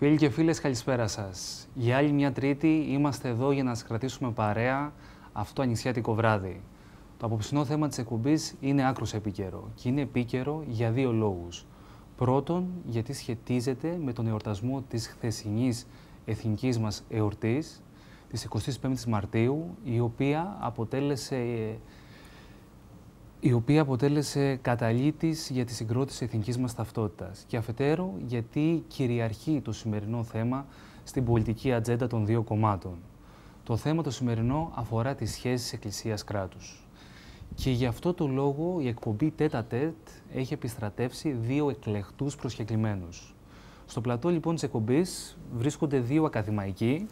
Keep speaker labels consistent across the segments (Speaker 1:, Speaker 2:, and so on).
Speaker 1: Φίλοι και φίλες, καλησπέρα σας. Για άλλη μια Τρίτη είμαστε εδώ για να σας κρατήσουμε παρέα αυτό το ανοιξιάτικο βράδυ. Το απόψινό θέμα της εκπομπής είναι άκρως επίκαιρο και είναι επίκαιρο για δύο λόγους. Πρώτον, γιατί σχετίζεται με τον εορτασμό της χθεσινής εθνικής μας εορτής, της 25ης Μαρτίου, η οποία αποτέλεσε καταλήτης για τη συγκρότηση εθνικής μας ταυτότητας. Και αφετέρου, γιατί κυριαρχεί το σημερινό θέμα στην πολιτική ατζέντα των δύο κομμάτων. Το θέμα το σημερινό αφορά τις σχέσεις εκκλησίας-κράτους. Και γι' αυτό το λόγο η εκπομπή τέτα-τέτ έχει επιστρατεύσει δύο εκλεκτούς προσκεκλημένους. Στο πλατό λοιπόν της εκπομπής βρίσκονται δύο ακαδημαϊκοί.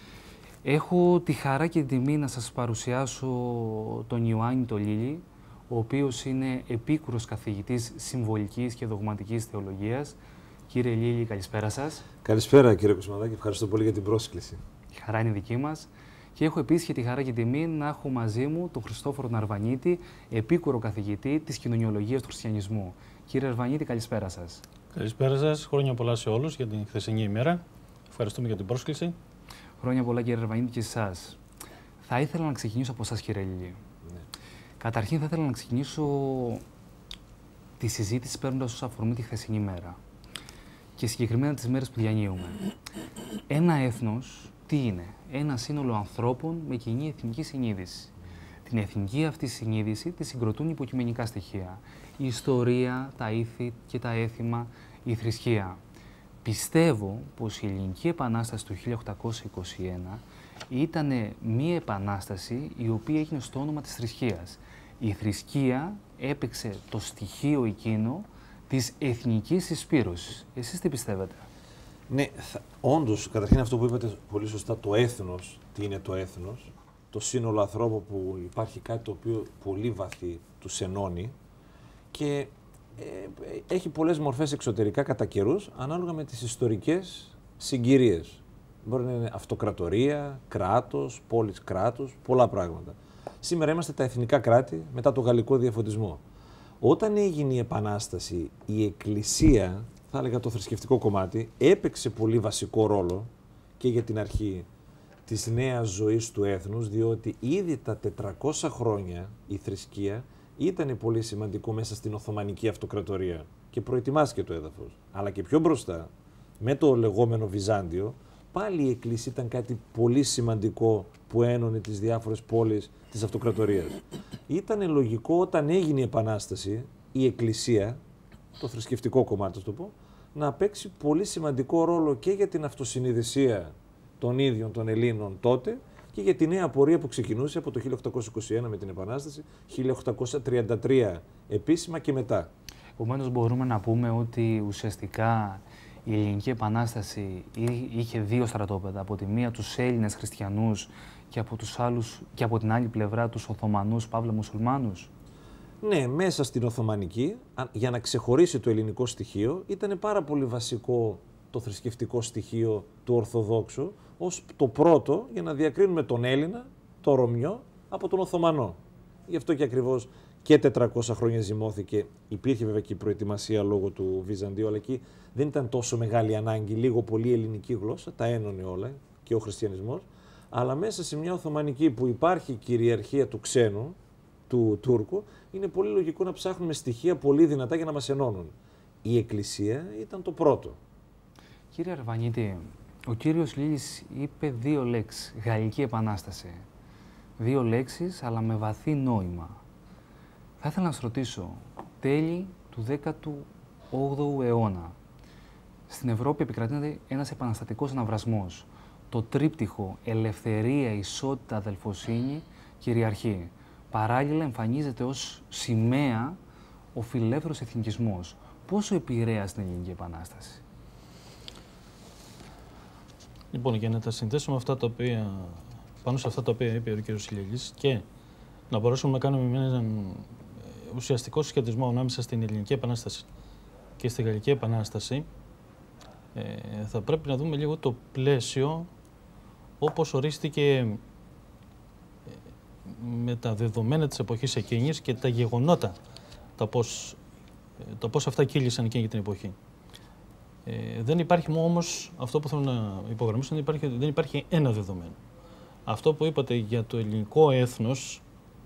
Speaker 1: Έχω τη χαρά και την τιμή να σας παρουσιάσω τον Ιωάννη τον Λίλη, ο οποίος είναι επίκουρος καθηγητής συμβολικής και δογματικής θεολογίας. Κύριε Λίλη, καλησπέρα σας.
Speaker 2: Καλησπέρα κύριε Κοσμαδάκη, ευχαριστώ πολύ για την πρόσκληση.
Speaker 1: Η χαρά είναι δική μας. Και έχω επίσης και τη χαρά και την τιμή να έχω μαζί μου τον Χριστόφορο Ναρβανίτη, επίκουρο καθηγητή της κοινωνιολογίας του χριστιανισμού. Κύριε Ναρβανίτη, καλησπέρα σας.
Speaker 3: Καλησπέρα σας. Χρόνια πολλά σε όλους για την χθεσινή ημέρα. Ευχαριστούμε για την πρόσκληση.
Speaker 1: Χρόνια πολλά κύριε Ναρβανίτη και σε εσάς. Θα ήθελα να ξεκινήσω από εσάς κύριε Λίλη. Ναι. Καταρχήν θα ήθελα να ξεκινήσω τη συζήτηση παίρνοντας ως αφορμή τη χθεσινή μέρα και συγκεκριμένα τις μέρες που διανύουμε. Ένα έθνος τι είναι? Ένα σύνολο ανθρώπων με κοινή εθνική συνείδηση. Την εθνική αυτή συνείδηση τη συγκροτούν υποκειμενικά στοιχεία. Η ιστορία, τα ήθη και τα έθιμα, η θρησκεία. Πιστεύω πως η Ελληνική Επανάσταση του 1821 ήταν μία επανάσταση η οποία έγινε στο όνομα της θρησκείας. Η θρησκεία έπαιξε το στοιχείο εκείνο της εθνικής συσπήρωσης. Εσείς τι πιστεύετε?
Speaker 2: Ναι, όντως, καταρχήν αυτό που είπατε πολύ σωστά, το έθνος, τι είναι το έθνος, το σύνολο ανθρώπων που υπάρχει κάτι το οποίο πολύ βαθύ τους ενώνει και έχει πολλές μορφές εξωτερικά κατά καιρούς, ανάλογα με τις ιστορικές συγκυρίες. Μπορεί να είναι αυτοκρατορία, κράτος, πόλης κράτους, πολλά πράγματα. Σήμερα είμαστε τα εθνικά κράτη μετά το γαλλικό διαφωτισμό. Όταν έγινε η Επανάσταση, η Εκκλησία, θα έλεγα το θρησκευτικό κομμάτι, έπαιξε πολύ βασικό ρόλο και για την αρχή της νέας ζωής του έθνους, διότι ήδη τα 400 χρόνια η θρησκεία ήταν πολύ σημαντικό μέσα στην Οθωμανική Αυτοκρατορία και προετοιμάστηκε το έδαφος. Αλλά και πιο μπροστά, με το λεγόμενο Βυζάντιο, πάλι η Εκκλησία ήταν κάτι πολύ σημαντικό που ένωνε τις διάφορες πόλεις της Αυτοκρατορίας. Ήταν λογικό όταν έγινε η Επανάσταση, η Εκκλησία, το θρησκευτικό κομμάτι, το πω, να παίξει πολύ σημαντικό ρόλο και για την αυτοσυνειδησία των ίδιων των Ελλήνων τότε και για τη νέα πορεία που ξεκινούσε από το 1821 με την Επανάσταση, 1833 επίσημα και μετά.
Speaker 1: Επομένως μπορούμε να πούμε ότι ουσιαστικά η Ελληνική Επανάσταση είχε δύο στρατόπεδα. Από τη μία τους Έλληνες χριστιανούς και από την άλλη πλευρά τους Οθωμανούς, παύλα μουσουλμάνους.
Speaker 2: Ναι, μέσα στην Οθωμανική, για να ξεχωρίσει το ελληνικό στοιχείο, ήταν πάρα πολύ βασικό το θρησκευτικό στοιχείο του Ορθοδόξου ως το πρώτο για να διακρίνουμε τον Έλληνα, τον Ρωμιό, από τον Οθωμανό. Γι' αυτό και ακριβώς και 400 χρόνια ζυμώθηκε. Υπήρχε βέβαια και η προετοιμασία λόγω του Βυζαντίου, αλλά εκεί δεν ήταν τόσο μεγάλη ανάγκη, λίγο πολύ ελληνική γλώσσα, τα ένωνε όλα και ο χριστιανισμός. Αλλά μέσα σε μια Οθωμανική που υπάρχει κυριαρχία του ξένου, του Τούρκου, είναι πολύ λογικό να ψάχνουμε στοιχεία πολύ δυνατά για να μας ενώνουν. Η Εκκλησία ήταν το πρώτο.
Speaker 1: Κύριε Αρβανίτη, ο κύριος Λίλης είπε δύο λέξεις, Γαλλική Επανάσταση. Δύο λέξεις, αλλά με βαθύ νόημα. Θα ήθελα να σας ρωτήσω, τέλη του 18ου αιώνα, στην Ευρώπη επικρατείται ένας επαναστατικός αναβρασμός. Το τρίπτυχο ελευθερία, ισότητα, αδελφοσύνη κυριαρχεί. Παράλληλα εμφανίζεται ως σημαία ο φιλελεύθερος εθνικισμός. Πόσο επηρέασε την Ελληνική Επανάσταση?
Speaker 3: Λοιπόν, για να τα συνδέσουμε πάνω σε αυτά τα οποία είπε ο κ. Λίλης και να μπορέσουμε να κάνουμε έναν ουσιαστικό συσχετισμό ανάμεσα στην Ελληνική Επανάσταση και στη Γαλλική Επανάσταση, θα πρέπει να δούμε λίγο το πλαίσιο όπως ορίστηκε με τα δεδομένα της εποχής εκείνης και τα γεγονότα, τα πώς αυτά κύλησαν εκείνη την εποχή. Δεν υπάρχει όμως, αυτό που θέλω να υπογραμμίσω, δεν υπάρχει ένα δεδομένο. Αυτό που είπατε για το ελληνικό έθνος,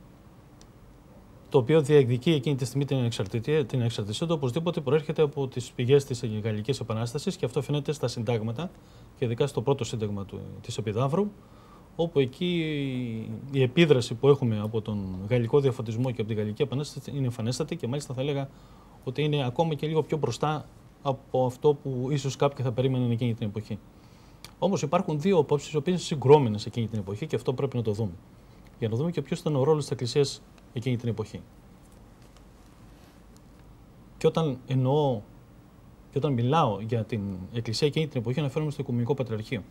Speaker 3: το οποίο διεκδικεί εκείνη τη στιγμή την εξαρτησία του, οπωσδήποτε προέρχεται από τις πηγές της Γαλλικής Επανάστασης και αυτό φαίνεται στα συντάγματα και ειδικά στο πρώτο σύνταγμα της Επιδαύρου, όπου εκεί η επίδραση που έχουμε από τον γαλλικό διαφωτισμό και από τη Γαλλική Επανάσταση είναι εμφανέστατη και μάλιστα θα έλεγα ότι είναι ακόμα και λίγο πιο μπροστά από αυτό που ίσως κάποιοι θα περίμεναν εκείνη την εποχή. Όμως υπάρχουν δύο απόψεις οι οποίες είναι συγκρόμενες εκείνη την εποχή και αυτό πρέπει να το δούμε. Για να δούμε και ποιος ήταν ο ρόλος της Εκκλησίας εκείνη την εποχή. Και όταν μιλάω για την Εκκλησία εκείνη την εποχή, αναφέρομαι στο Οικουμενικό Πατριαρχείο.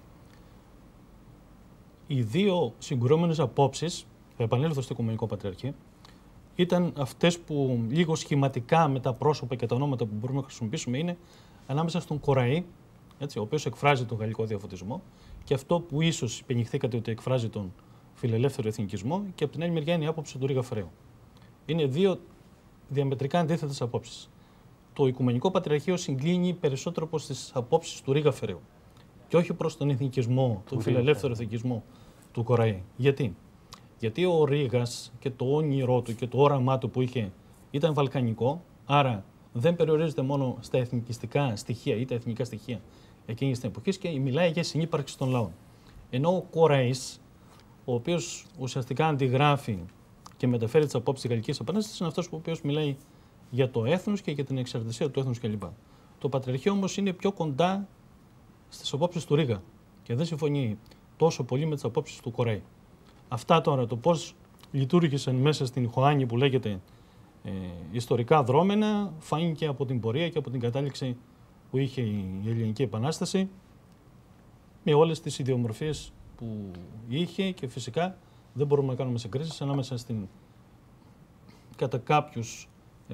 Speaker 3: Οι δύο συγκρούμενες απόψεις, θα επανέλθω στο Οικουμενικό Πατριαρχείο, ήταν αυτές που λίγο σχηματικά με τα πρόσωπα και τα ονόματα που μπορούμε να χρησιμοποιήσουμε είναι ανάμεσα στον Κοραή, έτσι, ο οποίος εκφράζει τον γαλλικό διαφωτισμό, και αυτό που ίσως υπενηχθήκατε ότι εκφράζει τον φιλελεύθερο εθνικισμό, και από την άλλη μεριά είναι η άποψη του Ρίγα Φρέου. Είναι δύο διαμετρικά αντίθετες απόψεις. Το Οικουμενικό Πατριαρχείο συγκλίνει περισσότερο προς τις απόψεις του Ρίγα Φρέου και όχι προς τον εθνικισμό, τον φιλελεύθερο εθνικισμό του Κοραή. Γιατί? Γιατί ο Ρίγας και το όνειρό του και το όραμά του που είχε ήταν βαλκανικό, άρα δεν περιορίζεται μόνο στα εθνικιστικά στοιχεία ή τα εθνικά στοιχεία εκείνης της εποχής και μιλάει για συνύπαρξη των λαών. Ενώ ο Κοραής, ο οποίος ουσιαστικά αντιγράφει και μεταφέρει τις απόψεις της Γαλλικής Επανάστασης, είναι αυτός ο οποίος μιλάει για το έθνος και για την εξαρτησία του έθνους κλπ. Το Πατριαρχείο όμως είναι πιο κοντά στις απόψεις του Ρίγα και δεν συμφωνεί τόσο πολύ με τις απόψεις του Κοραή. Αυτά τώρα, το πώς λειτουργήσαν μέσα στην Χωάνη που λέγεται ιστορικά δρόμενα, φάνηκε από την πορεία και από την κατάληξη που είχε η Ελληνική Επανάσταση, με όλες τις ιδιομορφίες που είχε και φυσικά δεν μπορούμε να κάνουμε συγκρίσεις ανάμεσα στην κατά κάποιους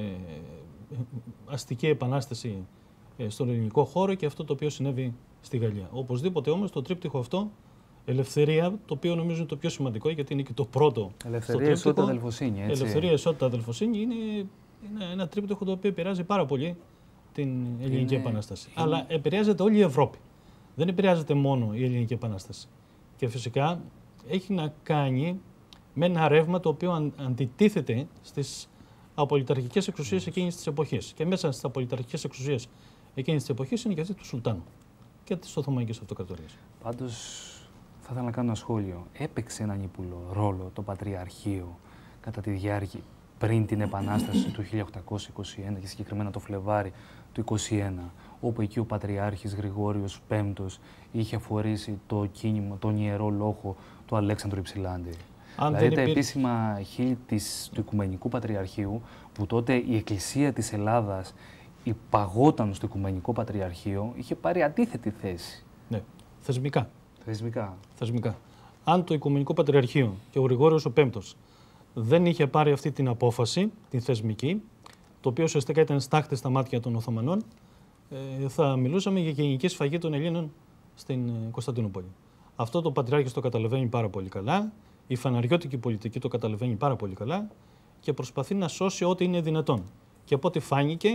Speaker 3: αστική επανάσταση στον ελληνικό χώρο και αυτό το οποίο συνέβη στη Γαλλία. Οπωσδήποτε όμως το τρίπτυχο αυτό, ελευθερία, το οποίο νομίζω είναι το πιο σημαντικό γιατί είναι και το πρώτο.
Speaker 1: Ελευθερία, ισότητα, αδελφοσύνη. Έτσι.
Speaker 3: Ελευθερία, ισότητα, αδελφοσύνη είναι ένα τρίπτυχο το οποίο επηρεάζει πάρα πολύ την Ελληνική Επανάσταση. Αλλά επηρεάζεται όλη η Ευρώπη. Δεν επηρεάζεται μόνο η Ελληνική Επανάσταση. Και φυσικά έχει να κάνει με ένα ρεύμα το οποίο αντιτίθεται στις απολυταρχικές εξουσίες εκείνης της εποχής. Και μέσα στις απολυταρχικές εξουσίες εκείνης της εποχής είναι και αυτή του Σουλτάνου και της Οθωμανικής Αυτοκρατορίας.
Speaker 1: Πάντως, θα ήθελα να κάνω ένα σχόλιο. Έπαιξε έναν ύπουλο ρόλο το Πατριαρχείο κατά τη διάρκεια πριν την Επανάσταση του 1821 και συγκεκριμένα το Φλεβάρι του 1821, όπου εκεί ο Πατριάρχης Γρηγόριος Πέμπτος είχε αφορήσει το κίνημα, τον ιερό λόγο του Αλέξανδρου Υψηλάντη. Δηλαδή τα επίσημα χείλη του Οικουμενικού Πατριαρχείου, που τότε η Εκκλησία της Ελλάδας υπαγόταν στο Οικουμενικό Πατριαρχείο, είχε πάρει αντίθετη θέση.
Speaker 3: Ναι, θεσμικά.
Speaker 1: Θεσμικά.
Speaker 3: Αν το Οικουμενικό Πατριαρχείο και ο Γρηγόριος ο Πέμπτος δεν είχε πάρει αυτή την απόφαση, την θεσμική, το οποίο ουσιαστικά ήταν στάχτη στα μάτια των Οθωμανών, θα μιλούσαμε για γενική σφαγή των Ελλήνων στην Κωνσταντινούπολη. Αυτό το Πατριάρχης το καταλαβαίνει πάρα πολύ καλά, η φαναριώτικη πολιτική το καταλαβαίνει πάρα πολύ καλά και προσπαθεί να σώσει ό,τι είναι δυνατόν. Και από ό,τι φάνηκε,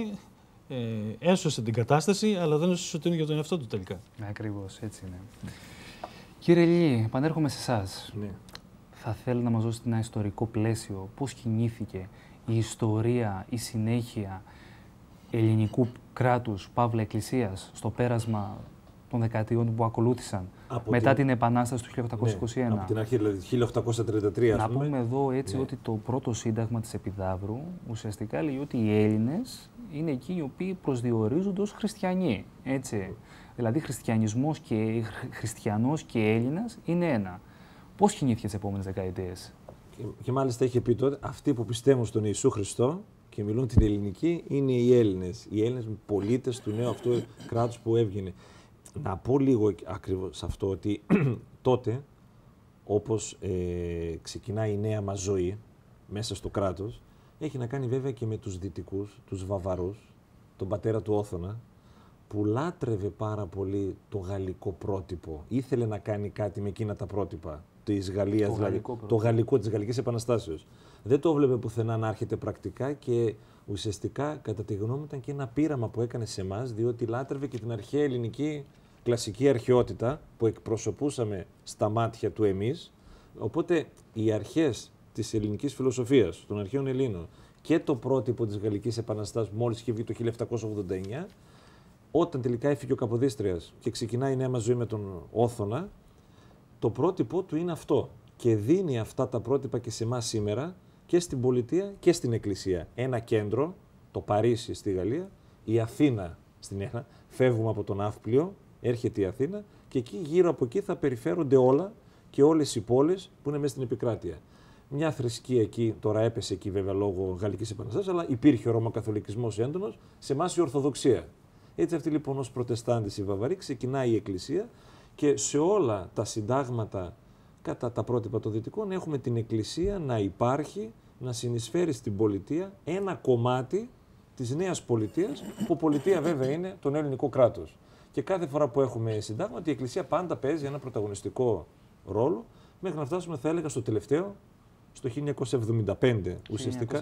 Speaker 3: έσωσε την κατάσταση, αλλά δεν έσωσε τον ίδιο τον εαυτό του τελικά.
Speaker 1: Ακριβώς, έτσι είναι. Κύριε Λί, επανέρχομαι σε εσάς.
Speaker 2: Ναι.
Speaker 1: Θα θέλω να μας δώσετε ένα ιστορικό πλαίσιο. Πώς κινήθηκε η ιστορία, η συνέχεια ελληνικού κράτους, παύλα εκκλησίας, στο πέρασμα των δεκαετιών που ακολούθησαν μετά την Επανάσταση του 1821.
Speaker 2: Ναι, από την αρχή, δηλαδή 1833.
Speaker 1: Να πούμε εδώ έτσι ότι το πρώτο σύνταγμα της Επιδαύρου ουσιαστικά λέει ότι οι Έλληνες είναι εκείνοι οι οποίοι προσδιορίζονται ως χριστιανοί. Έτσι. Δηλαδή χριστιανός και Έλληνας είναι ένα. Πώς κινήθηκε τις επόμενες δεκαετίες?
Speaker 2: Και μάλιστα είχε πει τότε, αυτοί που πιστεύουν στον Ιησού Χριστό και μιλούν την ελληνική είναι οι Έλληνες. Οι Έλληνες πολίτες του νέου αυτού κράτους που έβγαινε. Να πω λίγο ακριβώς αυτό ότι τότε, όπως ξεκινάει η νέα μας ζωή μέσα στο κράτος, έχει να κάνει βέβαια και με τους Δυτικούς, τους Βαβαρούς, τον πατέρα του Όθωνα, που λάτρευε πάρα πολύ το γαλλικό πρότυπο. Ήθελε να κάνει κάτι με εκείνα τα πρότυπα της Γαλλίας, δηλαδή το γαλλικό της Γαλλικής Επαναστάσεως. δεν το έβλεπε πουθενά να έρχεται πρακτικά και ουσιαστικά, κατά τη γνώμη μου, ήταν και ένα πείραμα που έκανε σε εμάς, διότι λάτρευε και την αρχαία ελληνική κλασική αρχαιότητα που εκπροσωπούσαμε στα μάτια του εμείς. Οπότε οι αρχές της ελληνικής φιλοσοφίας, των αρχαίων Ελλήνων και το πρότυπο της Γαλλικής Επαναστάσεως, μόλις είχε βγει το 1789, όταν τελικά έφυγε ο Καποδίστριας και ξεκινάει η νέα μας ζωή με τον Όθωνα, το πρότυπο του είναι αυτό. Και δίνει αυτά τα πρότυπα και σε εμάς σήμερα και στην πολιτεία και στην εκκλησία. Ένα κέντρο, το Παρίσι στη Γαλλία, η Αθήνα στην Έχνα. Φεύγουμε από τον Ναύπλιο, έρχεται η Αθήνα και εκεί γύρω από εκεί θα περιφέρονται όλα και όλες οι πόλεις που είναι μέσα στην επικράτεια. Μια θρησκεία εκεί, τώρα έπεσε εκεί βέβαια λόγω Γαλλικής Επαναστάσεως, αλλά υπήρχε ο Ρωμακαθολικισμός έντονος, σε εμάς η Ορθοδοξία. Έτσι αυτή λοιπόν ως Προτεστάντες η Βαβαροί ξεκινάει η Εκκλησία και σε όλα τα συντάγματα κατά τα πρότυπα των Δυτικών έχουμε την Εκκλησία να υπάρχει, να συνεισφέρει στην πολιτεία ένα κομμάτι της νέας πολιτείας, που πολιτεία βέβαια είναι τον ελληνικό κράτος. Και κάθε φορά που έχουμε συντάγματα η Εκκλησία πάντα παίζει ένα πρωταγωνιστικό ρόλο, μέχρι να φτάσουμε θα έλεγα στο τελευταίο, στο 1975 ουσιαστικά.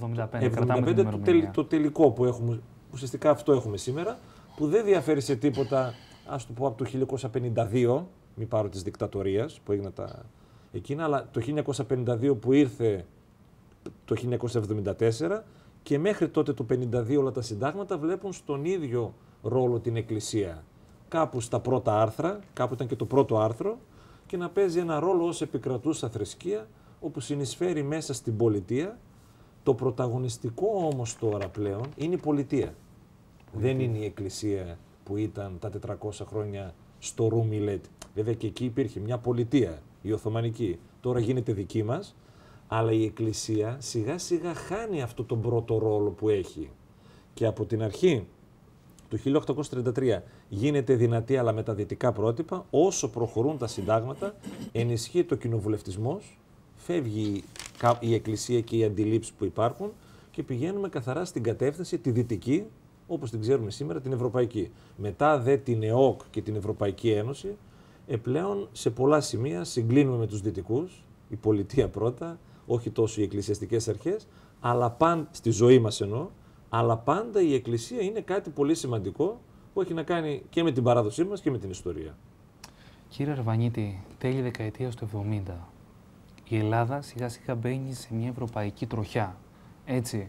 Speaker 2: 1975 το τελικό που έχουμε, ουσιαστικά αυτό έχουμε σήμερα, που δεν διαφέρει σε τίποτα, ας το πω, από το 1952, μην πάρω της δικτατορίας που έγιναν τα εκείνα, αλλά το 1952 που ήρθε το 1974 και μέχρι τότε το 1952 όλα τα συντάγματα βλέπουν στον ίδιο ρόλο την Εκκλησία. Κάπου στα πρώτα άρθρα, κάπου ήταν και το πρώτο άρθρο, και να παίζει ένα ρόλο ως επικρατούσα θρησκεία, όπου συνεισφέρει μέσα στην πολιτεία. Το πρωταγωνιστικό όμως τώρα πλέον είναι η πολιτεία. Δεν είναι η Εκκλησία που ήταν τα 400 χρόνια στο Ρούμιλετ. Βέβαια και εκεί υπήρχε μια πολιτεία, η Οθωμανική. Τώρα γίνεται δική μας, αλλά η Εκκλησία σιγά σιγά χάνει αυτό τον πρώτο ρόλο που έχει. Και από την αρχή, το 1833, γίνεται δυνατή αλλά με τα δυτικά πρότυπα, όσο προχωρούν τα συντάγματα, ενισχύει το κοινοβουλευτισμός, φεύγει η Εκκλησία και οι αντιλήψεις που υπάρχουν και πηγαίνουμε καθαρά στην κατεύθυνση τη δυτική, όπως την ξέρουμε σήμερα, την ευρωπαϊκή. Μετά δε την ΕΟΚ και την Ευρωπαϊκή Ένωση, πλέον σε πολλά σημεία συγκλίνουμε με τους δυτικούς, η πολιτεία πρώτα, όχι τόσο οι εκκλησιαστικές αρχές, αλλά στη ζωή μας εννοώ, αλλά πάντα η Εκκλησία είναι κάτι πολύ σημαντικό που έχει να κάνει και με την παράδοσή μας και με την ιστορία. Κύριε
Speaker 1: Αρβανίτη, τέλη δεκαετίας του 70, η Ελλάδα σιγά σιγά μπαίνει σε μια ευρωπαϊκή τροχιά, έτσι.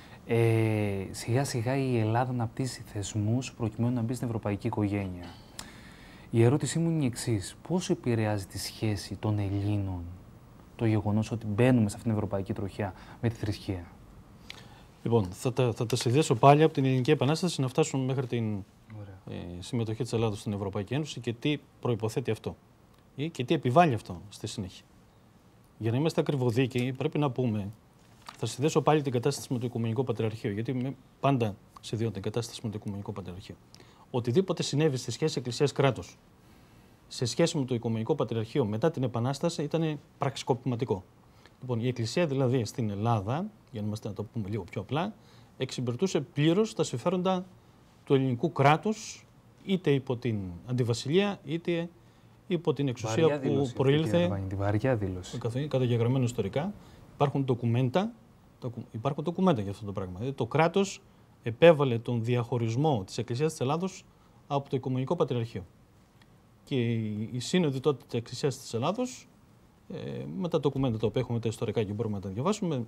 Speaker 1: Σιγά σιγά η Ελλάδα αναπτύσσει θεσμούς προκειμένου να μπει στην ευρωπαϊκή οικογένεια. Η ερώτησή μου είναι η εξής: πώς επηρεάζει τη σχέση των Ελλήνων το γεγονός ότι μπαίνουμε σε αυτήν την ευρωπαϊκή τροχιά με τη θρησκεία?
Speaker 3: Λοιπόν, θα τα συνδέσω πάλι από την Ελληνική Επανάσταση να φτάσουμε μέχρι την συμμετοχή της Ελλάδος στην Ευρωπαϊκή Ένωση και τι προϋποθέτει αυτό και τι επιβάλλει αυτό στη συνέχεια. Για να είμαστε ακριβοδίκαιοι, πρέπει να πούμε, θα συνδέσω πάλι την κατάσταση με το Οικουμενικό Πατριαρχείο, γιατί πάντα συνδέω την κατάσταση με το Οικουμενικό Πατριαρχείο. Οτιδήποτε συνέβη στη σχέση Εκκλησίας-κράτους σε σχέση με το Οικουμενικό Πατριαρχείο μετά την Επανάσταση ήταν πραξικοπηματικό. Λοιπόν, η Εκκλησία δηλαδή στην Ελλάδα, για να το πούμε λίγο πιο απλά, εξυπηρετούσε πλήρως τα συμφέροντα του ελληνικού κράτους, είτε υπό την αντιβασιλεία, είτε υπό την εξουσία που προήλθε.
Speaker 1: Τη βαριά δήλωση.
Speaker 3: Καταγεγραμμένο ιστορικά. Υπάρχουν ντοκουμέντα για αυτό το πράγμα. Δηλαδή, το κράτος επέβαλε τον διαχωρισμό της Εκκλησίας της Ελλάδος από το Οικουμενικό Πατριαρχείο. Και οι σύνοδοι τότε της Εκκλησίας της Ελλάδος, με τα ντοκουμέντα τα οποία έχουμε τα ιστορικά και μπορούμε να τα διαβάσουμε,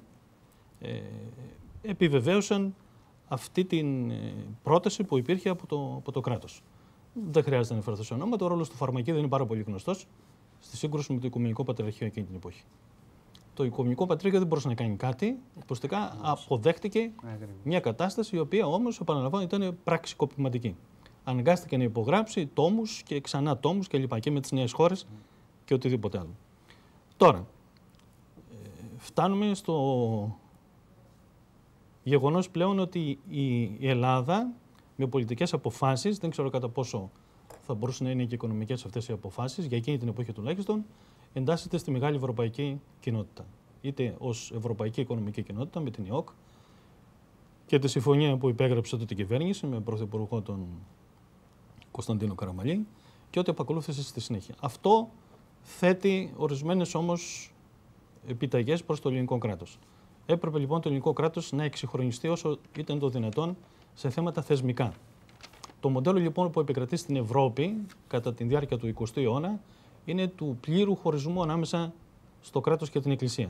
Speaker 3: επιβεβαίωσαν αυτή την πρόταση που υπήρχε από το κράτος. Δεν χρειάζεται να αναφερθώ σε ονόματα. Ο ρόλος του Φαρμακίδη είναι πάρα πολύ γνωστός στη σύγκρουση με το Οικουμενικό Πατριαρχείο εκείνη την εποχή. Το Οικουμενικό Πατριαρχείο δεν μπορούσε να κάνει κάτι. Ουσιαστικά αποδέχτηκε μια κατάσταση η οποία όμως, επαναλαμβάνω, ήταν πραξικοπηματική. Αναγκάστηκε να υπογράψει τόμους και ξανά τόμους κλπ. Και με τις νέες χώρες και οτιδήποτε άλλο. Τώρα, φτάνουμε στο γεγονός πλέον ότι η Ελλάδα με πολιτικές αποφάσεις, δεν ξέρω κατά πόσο θα μπορούσαν να είναι και οικονομικές αυτές οι αποφάσεις, για εκείνη την εποχή τουλάχιστον, εντάσσεται στη μεγάλη ευρωπαϊκή κοινότητα. Είτε ως Ευρωπαϊκή Οικονομική Κοινότητα με την ΕΟΚ και τη συμφωνία που υπέγραψε τότε η κυβέρνηση με πρωθυπουργό τον Κωνσταντίνο Καραμανλή και ό,τι επακολούθησε στη συνέχεια. Αυτό θέτει ορισμένες όμως επιταγές προς το ελληνικό κράτος. Έπρεπε λοιπόν το ελληνικό κράτος να εξυγχρονιστεί όσο ήταν το δυνατόν σε θέματα θεσμικά. Το μοντέλο λοιπόν που επικρατεί στην Ευρώπη κατά τη διάρκεια του 20ου αιώνα είναι του πλήρου χωρισμού ανάμεσα στο κράτος και την Εκκλησία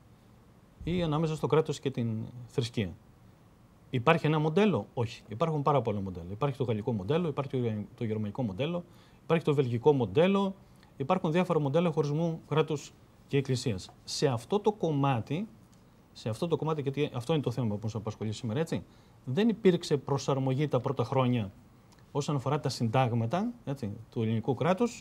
Speaker 3: ή ανάμεσα στο κράτος και την θρησκεία. Υπάρχει ένα μοντέλο? Όχι. Υπάρχουν πάρα πολλά μοντέλα. Υπάρχει το γαλλικό μοντέλο, υπάρχει το γερμανικό μοντέλο, υπάρχει το βελγικό μοντέλο, υπάρχουν διάφορα μοντέλα χωρισμού κράτους και εκκλησίας. Σε αυτό το κομμάτι, γιατί αυτό είναι το θέμα που μας απασχολεί σήμερα, έτσι, δεν υπήρξε προσαρμογή τα πρώτα χρόνια όσον αφορά τα συντάγματα, έτσι, του ελληνικού κράτους,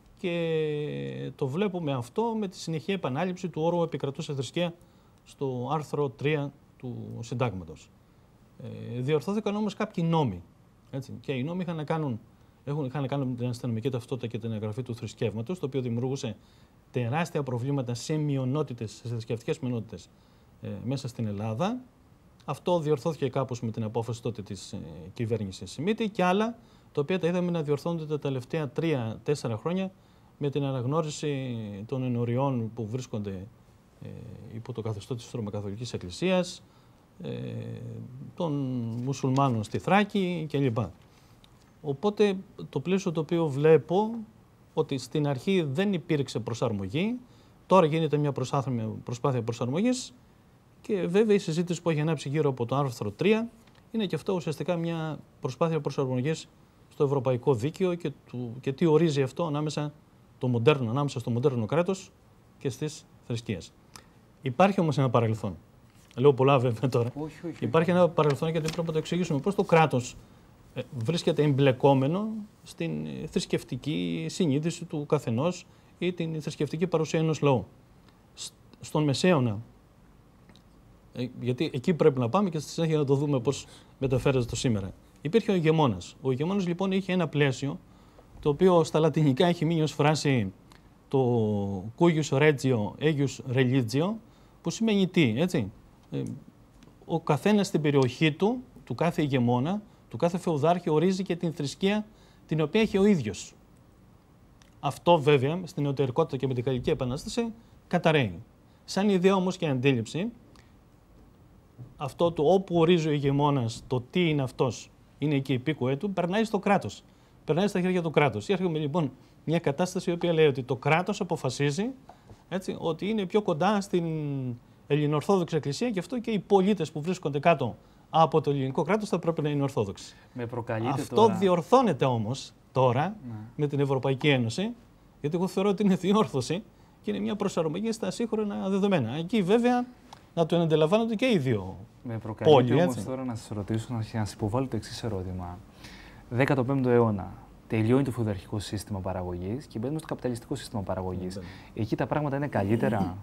Speaker 3: και το βλέπουμε αυτό με τη συνεχή επανάληψη του όρου επικρατούσε θρησκεία στο άρθρο 3 του συντάγματος. Διορθώθηκαν όμως κάποιοι νόμοι. Έτσι, και οι νόμοι είχαν να κάνουν με την αστυνομική ταυτότητα και την εγγραφή του θρησκεύματος, το οποίο δημιουργούσε τεράστια προβλήματα σε μειονότητες, σε θρησκευτικές μειονότητες μέσα στην Ελλάδα. Αυτό διορθώθηκε κάπως με την απόφαση τότε της κυβέρνησης Σιμίτη και άλλα, τα οποία τα είδαμε να διορθώνονται τα τελευταία 3-4 χρόνια με την αναγνώριση των ενωριών που βρίσκονται υπό το καθεστώς της Ρωμακαθολικής Εκκλησίας, των μουσουλμάνων στη Θράκη κλπ. Οπότε το πλαίσιο το οποίο βλέπω ότι στην αρχή δεν υπήρξε προσαρμογή, τώρα γίνεται μια προσπάθεια προσαρμογής και βέβαια η συζήτηση που έχει ανάψει γύρω από το άρθρο 3 είναι και αυτό ουσιαστικά μια προσπάθεια προσαρμογής στο ευρωπαϊκό δίκαιο και τι ορίζει αυτό ανάμεσα στο μοντέρνο κράτος και στις θρησκείες. Υπάρχει όμως ένα παρελθόν. Λέω πολλά βέβαια τώρα.
Speaker 1: Όχι.
Speaker 3: Υπάρχει ένα παρελθόν γιατί πρέπει να το εξηγήσουμε πώς το κράτος βρίσκεται εμπλεκόμενο στην θρησκευτική συνείδηση του καθενός ή την θρησκευτική παρουσία ενός λαού. Στον Μεσαίωνα, γιατί εκεί πρέπει να πάμε και στη συνέχεια να το δούμε πώς μεταφέρεται το σήμερα. Υπήρχε ο ηγεμόνας. Ο ηγεμόνας λοιπόν είχε ένα πλαίσιο το οποίο στα λατινικά έχει μείνει ως φράση το cuius regio eius religio, που σημαίνει τι, έτσι. Ο καθένας στην περιοχή του κάθε ηγεμόνα, του κάθε φεουδάρχη ορίζει και την θρησκεία την οποία έχει ο ίδιος. Αυτό βέβαια στην νεωτερικότητα και με την Γαλλική Επανάσταση καταραίει. Σαν ιδέα όμως και αντίληψη, αυτό το όπου ορίζει ο ηγεμόνας το τι είναι αυτός, είναι και υπήκοε του, περνάει στο κράτος. Περνάει στα χέρια του κράτους. Έρχομαι λοιπόν μια κατάσταση η οποία λέει ότι το κράτος αποφασίζει, έτσι, ότι είναι πιο κοντά στην Ελληνοορθόδοξη Εκκλησία και αυτό και οι πολίτες που βρίσκονται κάτω από το ελληνικό κράτος θα πρέπει να είναι Ορθόδοξοι. Αυτό διορθώνεται όμως τώρα με την Ευρωπαϊκή Ένωση, γιατί εγώ θεωρώ ότι είναι διόρθωση και είναι μια προσαρμογή στα σύγχρονα δεδομένα. Εκεί βέβαια να το αντιλαμβάνονται και οι δύο
Speaker 1: με προκαλείται όμως τώρα να σας ρωτήσω, να σας υποβάλω το εξής ερώτημα. 15ο αιώνα τελειώνει το φεουδαρχικό σύστημα παραγωγής και μπαίνουμε στο καπιταλιστικό σύστημα παραγωγής. Εκεί τα πράγματα είναι καλύτερα.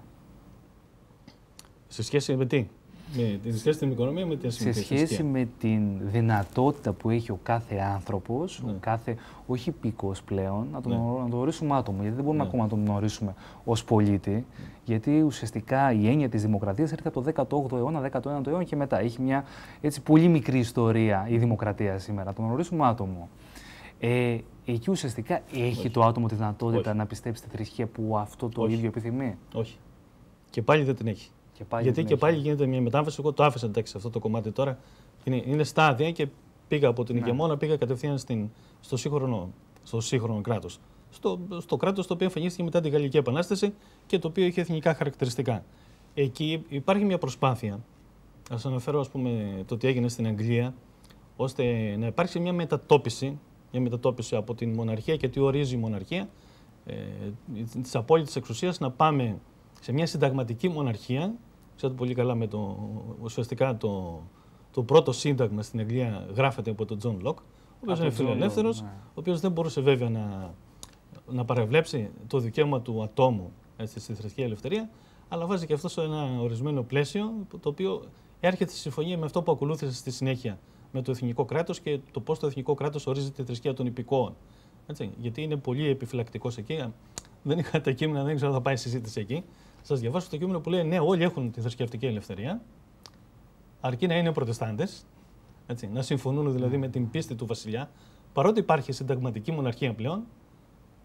Speaker 3: Σε σχέση με τι? Σε σχέση με την οικονομία, με τη
Speaker 1: σε σχέση με την δυνατότητα που έχει ο κάθε άνθρωπος, όχι υπήκοος πλέον, να τον ορίσουμε άτομο. Γιατί δεν μπορούμε ακόμα να τον γνωρίσουμε ως πολίτη, γιατί ουσιαστικά η έννοια της δημοκρατίας έρχεται από το 18ο αιώνα, 19ο αιώνα και μετά. Έχει μια έτσι πολύ μικρή ιστορία η δημοκρατία σήμερα. Να τον ορίσουμε άτομο. Εκεί ουσιαστικά έχει το άτομο τη δυνατότητα να πιστέψει στη θρησκεία που αυτό το ίδιο επιθυμεί.
Speaker 3: Όχι. Και πάλι δεν την έχει. Γιατί και πάλι γίνεται μια μετάφραση. Εγώ το άφησα εντάξει αυτό το κομμάτι τώρα. Είναι στάδια και πήγα από την ηγεμόνα, πήγα κατευθείαν στο σύγχρονο κράτος. Στο κράτος το οποίο εμφανίστηκε μετά τη Γαλλική Επανάσταση και το οποίο είχε εθνικά χαρακτηριστικά. Εκεί υπάρχει μια προσπάθεια. Ας αναφέρω ας πούμε το τι έγινε στην Αγγλία, ώστε να υπάρξει μια μετατόπιση από την μοναρχία και τι ορίζει η μοναρχία, της απόλυτης εξουσίας, να πάμε σε μια συνταγματική μοναρχία. Ξέρετε πολύ καλά, ουσιαστικά το πρώτο σύνταγμα στην Αγγλία γράφεται από τον Τζον Λοκ, ο οποίος είναι φιλελεύθερος, ο οποίος δεν μπορούσε βέβαια να παραβλέψει το δικαίωμα του ατόμου στη θρησκευτική ελευθερία, αλλά βάζει και αυτό σε ένα ορισμένο πλαίσιο, το οποίο έρχεται στη συμφωνία με αυτό που ακολούθησε στη συνέχεια με το εθνικό κράτος και το πώς το εθνικό κράτος ορίζει τη θρησκεία των υπηκόων. Έτσι, γιατί είναι πολύ επιφυλακτικός εκεί. Δεν είχα τα κείμενα, δεν ξέρω αν θα πάει η συζήτηση εκεί. Σας διαβάσω το κείμενο που λέει: ναι, όλοι έχουν τη θρησκευτική ελευθερία, αρκεί να είναι προτεστάντες, να συμφωνούν δηλαδή με την πίστη του βασιλιά, παρότι υπάρχει συνταγματική μοναρχία πλέον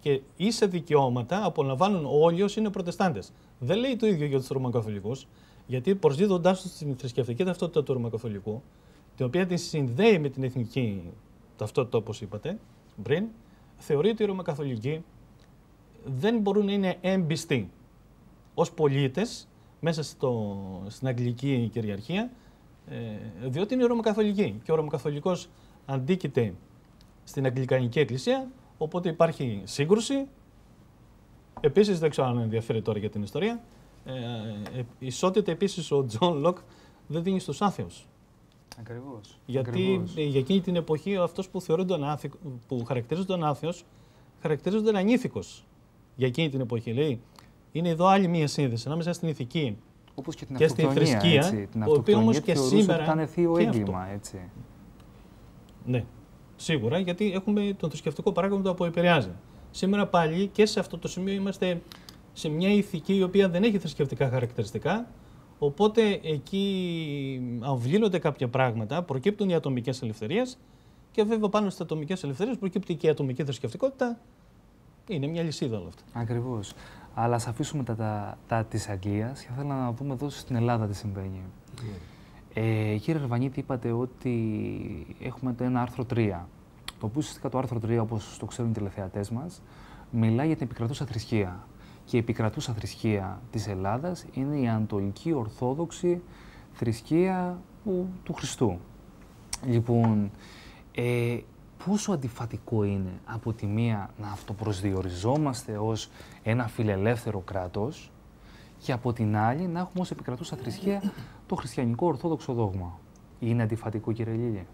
Speaker 3: Και ίσα δικαιώματα απολαμβάνουν όλοι όσοι είναι προτεστάντες. Δεν λέει το ίδιο για τους Ρωμακαθολικούς, γιατί προσδίδοντάς τους την θρησκευτική ταυτότητα του Ρωμακαθολικού, την οποία την συνδέει με την εθνική ταυτότητα, όπως είπατε πριν, θεωρεί ότι οι Ρωμακαθολικοί δεν μπορούν να είναι εμπιστοί ως πολίτες μέσα στην Αγγλική κυριαρχία, διότι είναι Ρωμακαθολικοί. Και ο Ρωμακαθολικός αντίκειται στην Αγγλικανική Εκκλησία, οπότε υπάρχει σύγκρουση. Επίσης, δεν ξέρω αν ενδιαφέρει τώρα για την ιστορία, ισότητα επίσης ο Τζον Λοκ δεν δίνει στους άθεους.
Speaker 1: Ακριβώς.
Speaker 3: Γιατί για εκείνη την εποχή αυτός που χαρακτηρίζονταν άθεος, χαρακτηρίζονταν ανήθικος. Για εκείνη την εποχή, λέει, είναι εδώ άλλη μία σύνδεση ανάμεσα στην ηθική
Speaker 1: όπως και,
Speaker 3: και στην θρησκεία,
Speaker 1: την
Speaker 3: το οποίο όμως και σήμερα
Speaker 1: ήταν θείο έγκλημα, έτσι.
Speaker 3: Ναι, σίγουρα, γιατί έχουμε τον θρησκευτικό παράγοντα που επηρεάζει. Σήμερα πάλι και σε αυτό το σημείο είμαστε σε μια ηθική η οποία δεν έχει θρησκευτικά χαρακτηριστικά, οπότε εκεί αμβλύνονται κάποια πράγματα, προκύπτουν οι ατομικές ελευθερίες και βέβαια πάνω στις ατομικές ελευθερίες προκύπτει και η ατομική θρησκευτικότητα. Είναι μια λυσίδα όλα αυτά.
Speaker 1: Ακριβώς. Αλλά ας αφήσουμε τα της Αγγλίας και θέλω να δούμε εδώ στην Ελλάδα τι συμβαίνει. Κύριε Ρεβανίτη, είπατε ότι έχουμε το ένα άρθρο 3, το οποίο ουσιαστικά το άρθρο 3, όπως το ξέρουν οι τηλεθεατές μας, μιλάει για την επικρατούσα θρησκεία. Και η επικρατούσα θρησκεία της Ελλάδας είναι η Ανατολική Ορθόδοξη θρησκεία του Χριστού. Λοιπόν, πόσο αντιφατικό είναι από τη μία να αυτοπροσδιοριζόμαστε ως ένα φιλελεύθερο κράτος και από την άλλη να έχουμε ως επικρατούσα θρησκεία το χριστιανικό ορθόδοξο δόγμα. Είναι αντιφατικό, κύριε Λίλη?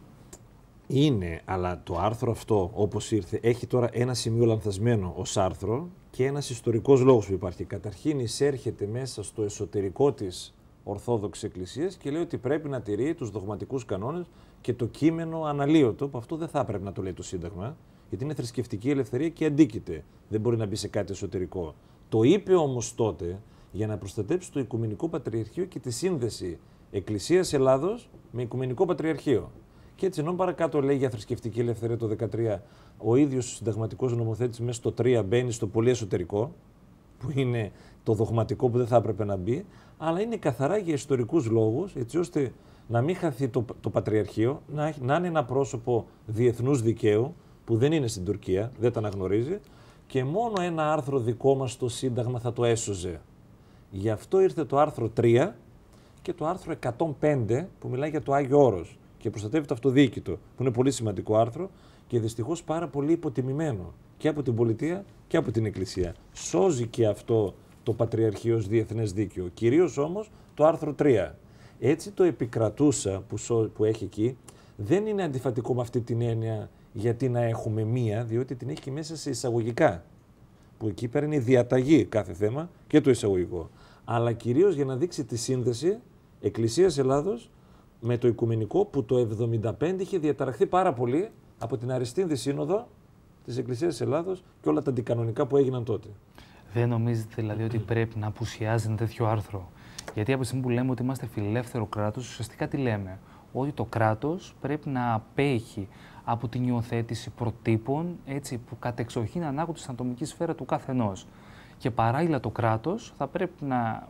Speaker 2: Είναι, αλλά το άρθρο αυτό, όπως ήρθε, έχει τώρα ένα σημείο λανθασμένο ως άρθρο και ένας ιστορικός λόγος που υπάρχει. Καταρχήν εισέρχεται μέσα στο εσωτερικό της Ορθόδοξης Εκκλησίας και λέει ότι πρέπει να τηρεί τους δογματικούς κανόνες και το κείμενο αναλύωτο, που αυτό δεν θα πρέπει να το λέει το Σύνταγμα, γιατί είναι θρησκευτική ελευθερία και αντίκειται. Δεν μπορεί να μπει σε κάτι εσωτερικό. Το είπε όμως τότε για να προστατέψει το Οικουμενικό Πατριαρχείο και τη σύνδεση Εκκλησίας Ελλάδος με Οικουμενικό Πατριαρχείο. Και έτσι, ενώ παρακάτω λέει για θρησκευτική ελευθερία το 2013, ο ίδιος ο συνταγματικός νομοθέτης μέσα στο 3 μπαίνει στο πολύ εσωτερικό, που είναι το δογματικό που δεν θα έπρεπε να μπει, αλλά είναι καθαρά για ιστορικούς λόγους, έτσι ώστε να μην χαθεί το Πατριαρχείο, να είναι ένα πρόσωπο διεθνούς δικαίου, που δεν είναι στην Τουρκία, δεν τα αναγνωρίζει, και μόνο ένα άρθρο δικό μας στο Σύνταγμα θα το έσωζε. Γι' αυτό ήρθε το άρθρο 3 και το άρθρο 105 που μιλάει για το Άγιο Όρος και προστατεύει το αυτοδιοίκητο, που είναι πολύ σημαντικό άρθρο και δυστυχώς πάρα πολύ υποτιμημένο και από την πολιτεία και από την Εκκλησία. Σώζει και αυτό το Πατριαρχείο ως διεθνές δίκαιο, κυρίως όμως το άρθρο 3. Έτσι το επικρατούσα που έχει εκεί δεν είναι αντιφατικό με αυτή την έννοια γιατί να έχουμε μία, διότι την έχει και μέσα σε εισαγωγικά, που εκεί πέρα είναι η διαταγή κάθε θέμα και το εισαγωγικό. Αλλά κυρίως για να δείξει τη σύνδεση Εκκλησίας Ελλάδος με το Οικουμενικό, που το 1975 είχε διαταραχθεί πάρα πολύ από την Αριστίνδη Σύνοδο της Εκκλησίας Ελλάδος και όλα τα αντικανονικά που έγιναν τότε.
Speaker 1: Δεν νομίζετε δηλαδή ότι πρέπει να απουσιάζει ένα τέτοιο άρθρο? Γιατί από τη στιγμή που λέμε ότι είμαστε φιλελεύθερο κράτος, ουσιαστικά τι λέμε? Ότι το κράτος πρέπει να απέχει από την υιοθέτηση προτύπων, έτσι, που κατεξοχήν ανάγονται στην ατομική σφαίρα του καθενός. Και παράλληλα το κράτος θα πρέπει να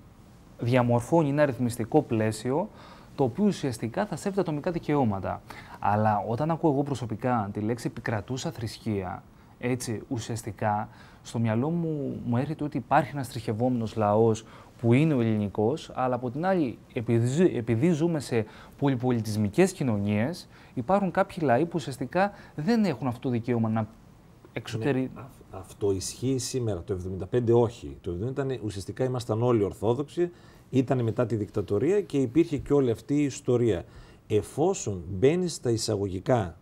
Speaker 1: διαμορφώνει ένα ρυθμιστικό πλαίσιο το οποίο ουσιαστικά θα σέβεται ατομικά δικαιώματα. Αλλά όταν ακούω εγώ προσωπικά τη λέξη επικρατούσα θρησκεία, έτσι, ουσιαστικά στο μυαλό μου έρχεται ότι υπάρχει ένας θρησκευόμενος λαός που είναι ο ελληνικός, αλλά από την άλλη, επειδή ζούμε σε πολυπολιτισμικές κοινωνίες, υπάρχουν κάποιοι λαοί που ουσιαστικά δεν έχουν αυτό το δικαίωμα να εξωτερικ...
Speaker 2: Ναι, αυτό ισχύει σήμερα. Το 1975 όχι. Το 1970 ουσιαστικά ήμασταν όλοι Ορθόδοξοι, ήταν μετά τη δικτατορία και υπήρχε και όλη αυτή η ιστορία. Εφόσον μπαίνει στα εισαγωγικά,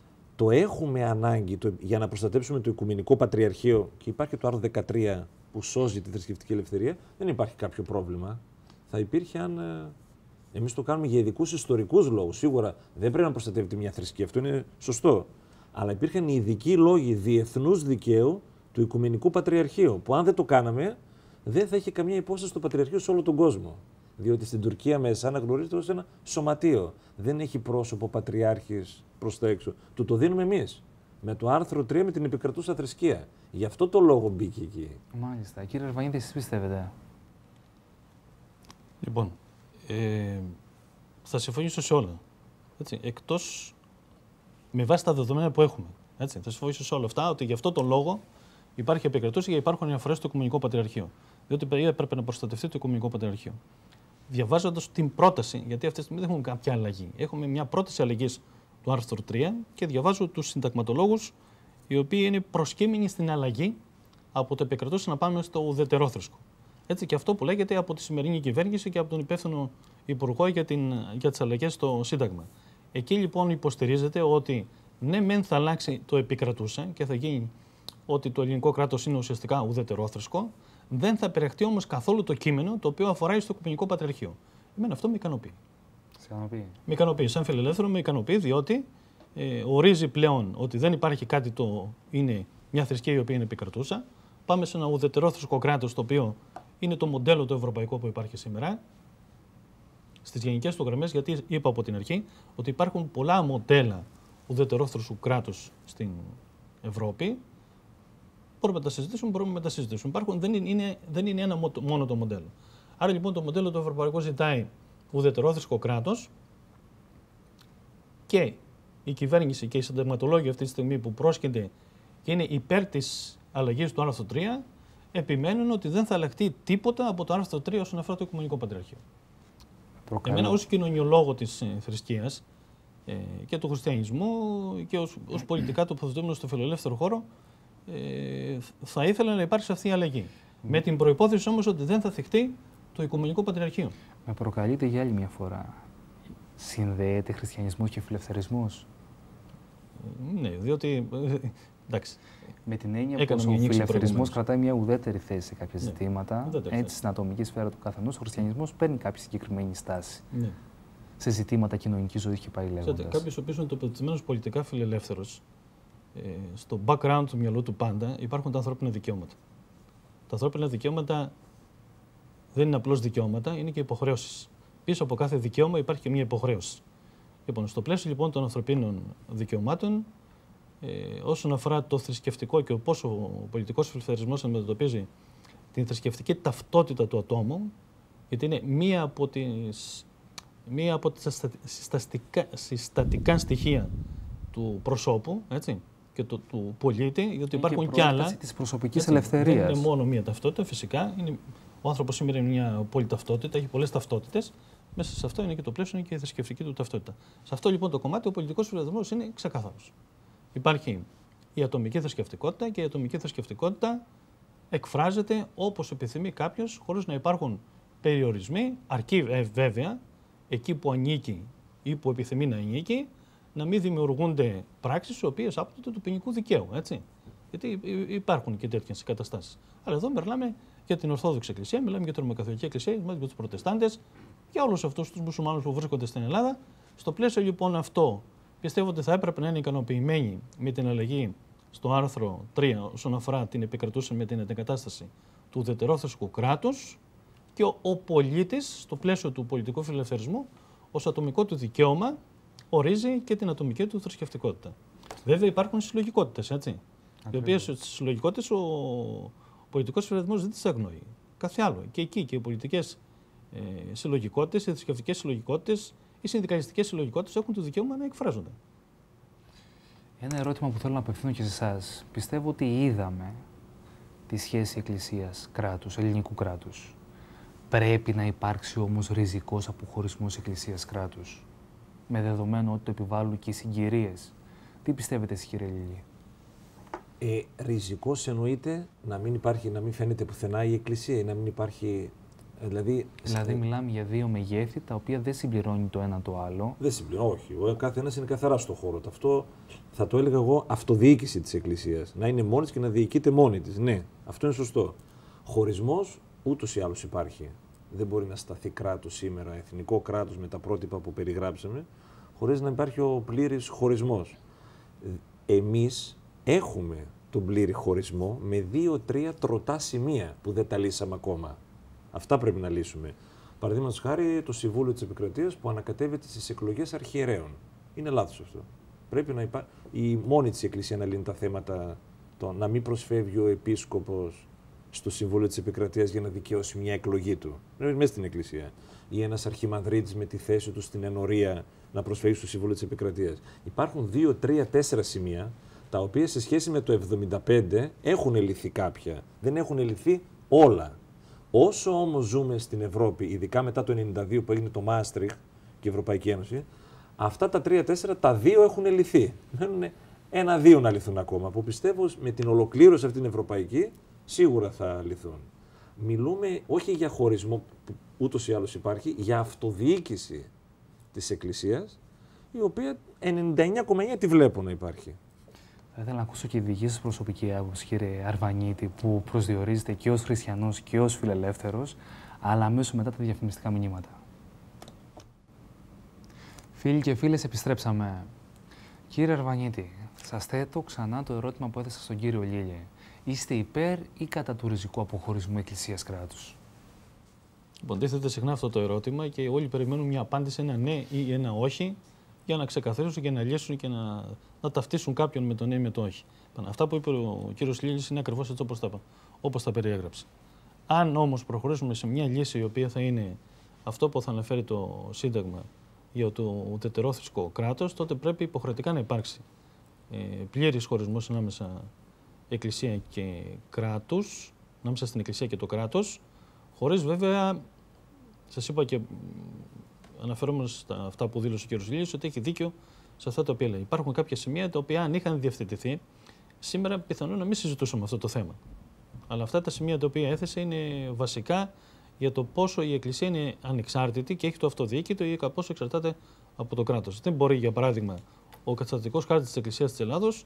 Speaker 2: το έχουμε ανάγκη για να προστατέψουμε το Οικουμενικό Πατριαρχείο και υπάρχει και το άρθρο 13 που σώζει τη θρησκευτική ελευθερία, δεν υπάρχει κάποιο πρόβλημα. Θα υπήρχε αν εμείς το κάνουμε για ειδικούς ιστορικούς λόγους. Σίγουρα δεν πρέπει να προστατεύεται μια θρησκεία, αυτό είναι σωστό. Αλλά υπήρχαν ειδικοί λόγοι διεθνούς δικαίου του Οικουμενικού Πατριαρχείου, που αν δεν το κάναμε, δεν θα είχε καμία υπόσταση στο Πατριαρχείο σε όλο τον κόσμο. Διότι στην Τουρκία μέσα αναγνωρίζεται ως ένα σωματείο. Δεν έχει πρόσωπο πατριάρχης προς τα έξω. Του το δίνουμε εμείς. με το άρθρο 3 με την επικρατούσα θρησκεία. Γι' αυτό το λόγο μπήκε εκεί.
Speaker 1: Μάλιστα. Κύριε Αρβανίδη, εσείς πιστεύετε?
Speaker 3: Λοιπόν, θα συμφωνήσω σε όλα. Έτσι, εκτός με βάση τα δεδομένα που έχουμε. Έτσι, θα συμφωνήσω σε όλα αυτά ότι γι' αυτό το λόγο υπάρχει επικρατούσα και υπάρχουν αναφορές στο Οικουμενικό Πατριαρχείο. Διότι έπρεπε να προστατευτεί το Οικουμενικό Πατριαρχείο. Διαβάζοντας την πρόταση, γιατί αυτή τη στιγμή δεν έχουμε κάποια αλλαγή. Έχουμε μια πρόταση αλλαγής του άρθρου 3 και διαβάζω τους συνταγματολόγους οι οποίοι είναι προσκύμενοι στην αλλαγή από το επικρατούσα να πάμε στο ουδετερόθρησκο. Έτσι και αυτό που λέγεται από τη σημερινή κυβέρνηση και από τον υπεύθυνο υπουργό για τις αλλαγές στο Σύνταγμα. Εκεί λοιπόν υποστηρίζεται ότι ναι, μεν θα αλλάξει το επικρατούσα και θα γίνει ότι το ελληνικό κράτος είναι ουσιαστικά ουδετερόθρησκο, δεν θα περιεχτεί όμως καθόλου το κείμενο το οποίο αφορά στο Οικουμενικό Πατριαρχείο. Εμένα αυτό με ικανοποιεί. Με ικανοποιεί. Σαν φιλελεύθερο με ικανοποιεί, διότι ορίζει πλέον ότι δεν υπάρχει κάτι το είναι μια θρησκεία η οποία είναι επικρατούσα. Πάμε σε ένα ουδετερόθρησκο κράτος το οποίο είναι το μοντέλο το ευρωπαϊκό που υπάρχει σήμερα. Στις γενικές του γραμμές, γιατί είπα από την αρχή ότι υπάρχουν πολλά μοντέλα ουδετερόθρησκου κράτους στην Ευρώπη. Μπορούμε να τα συζητήσουμε, μπορούμε να μετασυζητήσουμε. Δεν είναι ένα μόνο το μοντέλο. Άρα λοιπόν το μοντέλο το ευρωπαϊκό ζητάει ουδετερόθρησκο κράτος και η κυβέρνηση και οι συνταγματολόγοι αυτή τη στιγμή που πρόσκυνται και είναι υπέρ της αλλαγής του άρθρου 3 επιμένουν ότι δεν θα αλλάχτεί τίποτα από το άρθρο 3 όσον αφορά το Οικουμενικό Πατριαρχείο. Εμένα ως κοινωνιολόγο της θρησκείας και του χριστιανισμού και ως πολιτικά τοποθετούμενο στο φιλελεύθερο χώρο θα ήθελα να υπάρξει αυτή η αλλαγή. Με την προϋπόθεση όμως ότι δεν θα θυχτεί το Οικουμενικό Πατριαρχείο.
Speaker 1: Με προκαλείται για άλλη μια φορά. Συνδέεται χριστιανισμός και φιλελευθερισμός?
Speaker 3: Ναι, διότι. Εντάξει.
Speaker 1: Με την έννοια πως ο φιλελευθερισμός κρατάει μια ουδέτερη θέση σε κάποια ζητήματα. Έτσι, στην ατομική σφαίρα του καθενός, ο χριστιανισμός παίρνει κάποια συγκεκριμένη στάση. Ναι. Σε ζητήματα κοινωνικής ζωής και πάει λέγοντας.
Speaker 3: Κάποιος ο οποίος είναι τοποθετημένος πολιτικά φιλελεύθερος, στο background του μυαλού του πάντα υπάρχουν τα ανθρώπινα δικαιώματα. Τα ανθρώπινα δικαιώματα δεν είναι απλώς δικαιώματα, είναι και υποχρεώσεις. Πίσω από κάθε δικαίωμα υπάρχει και μια υποχρέωση. Λοιπόν, στο πλαίσιο λοιπόν των ανθρωπίνων δικαιωμάτων, όσον αφορά το θρησκευτικό και πώς ο πολιτικός φιλελευθερισμός αντιμετωπίζει την θρησκευτική ταυτότητα του ατόμου, γιατί είναι μία από τις συστατικά στοιχεία του προσώπου, έτσι, και του πολίτη, γιατί υπάρχουν και άλλα.
Speaker 1: Της προσωπικής ελευθερίας.
Speaker 3: Δεν είναι μόνο μία ταυτότητα, φυσικά. Ο άνθρωπος σήμερα είναι μια πολυταυτότητα, έχει πολλές ταυτότητες. Μέσα σε αυτό είναι και το πλαίσιο, είναι και η θρησκευτική του ταυτότητα. Σε αυτό λοιπόν το κομμάτι ο πολιτικός φιλελευθερισμός είναι ξεκάθαρος. Υπάρχει η ατομική θρησκευτικότητα και η ατομική θρησκευτικότητα εκφράζεται όπως επιθυμεί κάποιος, χωρίς να υπάρχουν περιορισμοί, αρκεί βέβαια εκεί που ανήκει ή που επιθυμεί να ανήκει, να μην δημιουργούνται πράξεις οι οποίες άπτονται του ποινικού δικαίου. Έτσι. Γιατί υπάρχουν και τέτοιες καταστάσεις. Αλλά εδώ μιλάμε για την Ορθόδοξη Εκκλησία, μιλάμε για την Ρωμαιοκαθολική Εκκλησία, μιλάμε για τους Προτεστάντες, για όλους αυτούς τους μουσουλμάνους που βρίσκονται στην Ελλάδα. Στο πλαίσιο λοιπόν αυτό, πιστεύω ότι θα έπρεπε να είναι ικανοποιημένοι με την αλλαγή στο άρθρο 3 όσον αφορά την επικρατούσα με την αντικατάσταση του ουδετερόθρησκου κράτους και ο πολίτης, στο πλαίσιο του πολιτικού φιλελευθερισμού, ως ατομικό του δικαίωμα, ορίζει και την ατομική του θρησκευτικότητα. Βέβαια υπάρχουν συλλογικότητες, έτσι. Οι οποίες στις συλλογικότητες ο πολιτικός φιλελευθερισμός δεν τις αγνοεί. Κάθε άλλο. Και εκεί και οι πολιτικές συλλογικότητες, οι θρησκευτικές συλλογικότητες, οι συνδικαλιστικές συλλογικότητες έχουν το δικαίωμα να εκφράζονται.
Speaker 1: Ένα ερώτημα που θέλω να απευθύνω και σε εσάς. Πιστεύω ότι είδαμε τη σχέση εκκλησίας-κράτους, ελληνικού κράτους. Πρέπει να υπάρξει όμως ριζικός αποχωρισμός εκκλησίας-κράτους, με δεδομένο ότι το επιβάλλουν και οι συγκυρίες. Τι πιστεύετε εσείς, κύριε Λίλη?
Speaker 2: Ριζικός εννοείται να μην υπάρχει, να μην φαίνεται πουθενά η εκκλησία ή να μην υπάρχει. Δηλαδή
Speaker 1: μιλάμε για δύο μεγέθη τα οποία δεν συμπληρώνει το ένα το άλλο.
Speaker 2: Δεν συμπληρώνει, όχι. Ο κάθε ένας είναι καθαρά στο χώρο. Αυτό θα το έλεγα εγώ αυτοδιοίκηση της εκκλησίας. Να είναι μόνη της και να διοικείται μόνη της. Ναι, αυτό είναι σωστό. Χωρισμός ούτως ή άλλως υπάρχει. Δεν μπορεί να σταθεί κράτος σήμερα, εθνικό κράτος με τα πρότυπα που περιγράψαμε, χωρίς να υπάρχει ο πλήρης χωρισμός. Εμείς έχουμε τον πλήρη χωρισμό με 2-3 τροτά σημεία που δεν τα λύσαμε ακόμα. Αυτά πρέπει να λύσουμε. Παραδείγματος χάρη το Συμβούλιο της Επικρατείας που ανακατεύεται στις εκλογές αρχιερέων. Είναι λάθος αυτό. Πρέπει να υπάρχει η μόνη της Εκκλησία να λύνει τα θέματα, να μην προσφεύγει ο Επίσκοπος στο Συμβούλιο της Επικρατείας για να δικαιώσει μια εκλογή του. Μέσα στην Εκκλησία. Ή ένας αρχιμανδρίτης με τη θέση του στην ενορία να προσφεύγει στο Συμβούλιο της Επικρατείας. Υπάρχουν 2, 3, 4 σημεία τα οποία σε σχέση με το 75 έχουν λυθεί κάποια. Δεν έχουν λυθεί όλα. Όσο όμως ζούμε στην Ευρώπη, ειδικά μετά το 92 που έγινε το Μάστριχτ και η Ευρωπαϊκή Ένωση, αυτά τα 3-4, τα 2 έχουν λυθεί. Μένουν 1-2 να λυθούν ακόμα, που πιστεύω με την ολοκλήρωση αυτή την ευρωπαϊκή σίγουρα θα λυθούν. Μιλούμε όχι για χωρισμό που ούτως ή άλλως υπάρχει, για αυτοδιοίκηση της Εκκλησίας, η οποία 99,9 τη βλέπω να υπάρχει.
Speaker 1: Θα ήθελα να ακούσω και τη δική σας προσωπική άποψη, κύριε Αρβανίτη, που προσδιορίζεται και ως χριστιανός και ως φιλελεύθερος, αλλά αμέσως μετά τα διαφημιστικά μηνύματα. Φίλοι και φίλες, επιστρέψαμε. Κύριε Αρβανίτη, σας θέτω ξανά το ερώτημα που έθεσα στον κύριο Λίλιε. Είστε υπέρ ή κατά του ριζικού αποχωρισμού Εκκλησίας-κράτους?
Speaker 3: Λοιπόν, τίθεται συχνά αυτό το ερώτημα και όλοι περιμένουν μια απάντηση, ένα ναι ή ένα όχι, για να ξεκαθαρίσουν και να λύσουν και να ταυτίσουν κάποιον με το ναι ή με το όχι. Αυτά που είπε ο κύριος Λίλης είναι ακριβώς έτσι όπως τα περιέγραψε. Αν όμως προχωρήσουμε σε μια λύση η οποία θα είναι αυτό που θα αναφέρει το Σύνταγμα για το ουδετερόθρησκο κράτος, τότε πρέπει υποχρεωτικά να υπάρξει πλήρης χωρισμός ανάμεσα Εκκλησία και κράτους, ανάμεσα στην Εκκλησία και το κράτος, χωρίς βέβαια, σας είπα και αναφερόμενο στα αυτά που δήλωσε ο κ. Λίλης, ότι έχει δίκιο σε αυτά τα οποία λέει. Υπάρχουν κάποια σημεία τα οποία, αν είχαν διευθετηθεί, σήμερα πιθανόν να μην συζητούσαμε αυτό το θέμα. Αλλά αυτά τα σημεία τα οποία έθεσε είναι βασικά για το πόσο η Εκκλησία είναι ανεξάρτητη και έχει το αυτοδιοίκητο ή πόσο εξαρτάται από το κράτος. Δεν μπορεί, για παράδειγμα, ο καταστατικός χάρτης της Εκκλησίας της Ελλάδος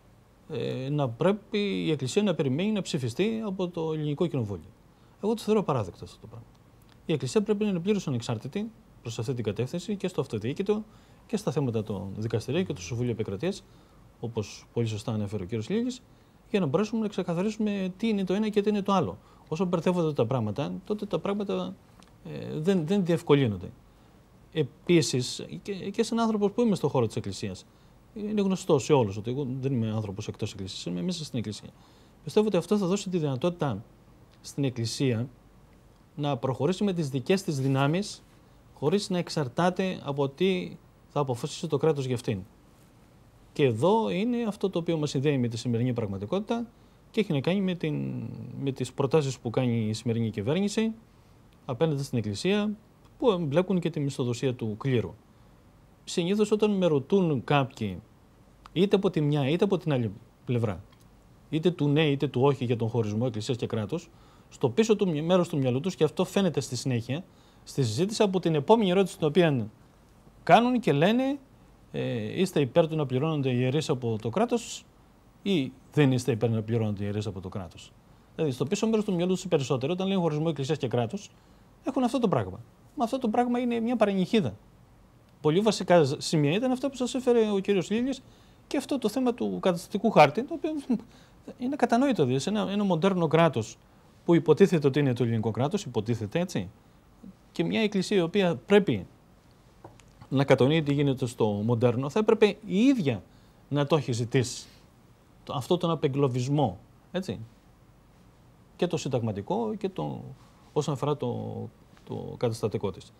Speaker 3: να πρέπει η Εκκλησία να περιμένει να ψηφιστεί από το Ελληνικό Κοινοβούλιο. Εγώ το θεωρώ απαράδεκτο αυτό το πράγμα. Η Εκκλησία πρέπει να είναι πλήρως ανεξάρτητη προς αυτή την κατεύθυνση και στο αυτοδιοίκητο και στα θέματα των δικαστηρίων και του Συμβουλίου Επικρατείας, όπως πολύ σωστά ανέφερε ο κ. Λίλης, για να μπορέσουμε να ξεκαθαρίσουμε τι είναι το ένα και τι είναι το άλλο. Όσο μπερδεύονται τα πράγματα, τότε τα πράγματα δεν διευκολύνονται. Επίσης, και σαν άνθρωπος που είμαι στον χώρο της Εκκλησίας, είναι γνωστό σε όλους ότι εγώ δεν είμαι άνθρωπος εκτός Εκκλησίας, είμαι μέσα στην Εκκλησία. Πιστεύω ότι αυτό θα δώσει τη δυνατότητα στην Εκκλησία να προχωρήσει με τις δικές της δυνάμεις, χωρίς να εξαρτάται από τι θα αποφασίσει το κράτος για αυτήν. Και εδώ είναι αυτό το οποίο μας συνδέει με τη σημερινή πραγματικότητα και έχει να κάνει με τις προτάσεις που κάνει η σημερινή κυβέρνηση απέναντι στην Εκκλησία, που εμπλέκουν και τη μισθοδοσία του κλήρου. Συνήθως όταν με ρωτούν κάποιοι, είτε από τη μια είτε από την άλλη πλευρά, είτε του ναι είτε του όχι για τον χωρισμό Εκκλησίας και κράτους, στο πίσω του μέρος του μυαλού τους, και αυτό φαίνεται στη συνέχεια, στη συζήτηση, από την επόμενη ερώτηση την οποία κάνουν και λένε είστε υπέρ του να πληρώνονται οι ιερείς από το κράτος ή δεν είστε υπέρ να πληρώνονται οι ιερείς από το κράτος. Δηλαδή, στο πίσω μέρος του μυαλού τους οι περισσότεροι, όταν λένε χωρισμό Εκκλησίας και κράτους, έχουν αυτό το πράγμα. Μα αυτό το πράγμα είναι μια παρενυχίδα. Πολύ βασικά σημεία ήταν αυτά που σας έφερε ο κύριος Λίλης και αυτό το θέμα του καταστατικού χάρτη, το οποίο είναι κατανόητο. Δηλαδή, σε ένα μοντέρνο κράτος που υποτίθεται ότι είναι το ελληνικό κράτος, υποτίθεται έτσι, και μια εκκλησία η οποία πρέπει να κατανοεί τι γίνεται στο μοντέρνο, θα έπρεπε η ίδια να το έχει ζητήσει. Αυτό τον απεγκλωβισμό, έτσι. Και το συνταγματικό και όσον αφορά το καταστατικό της.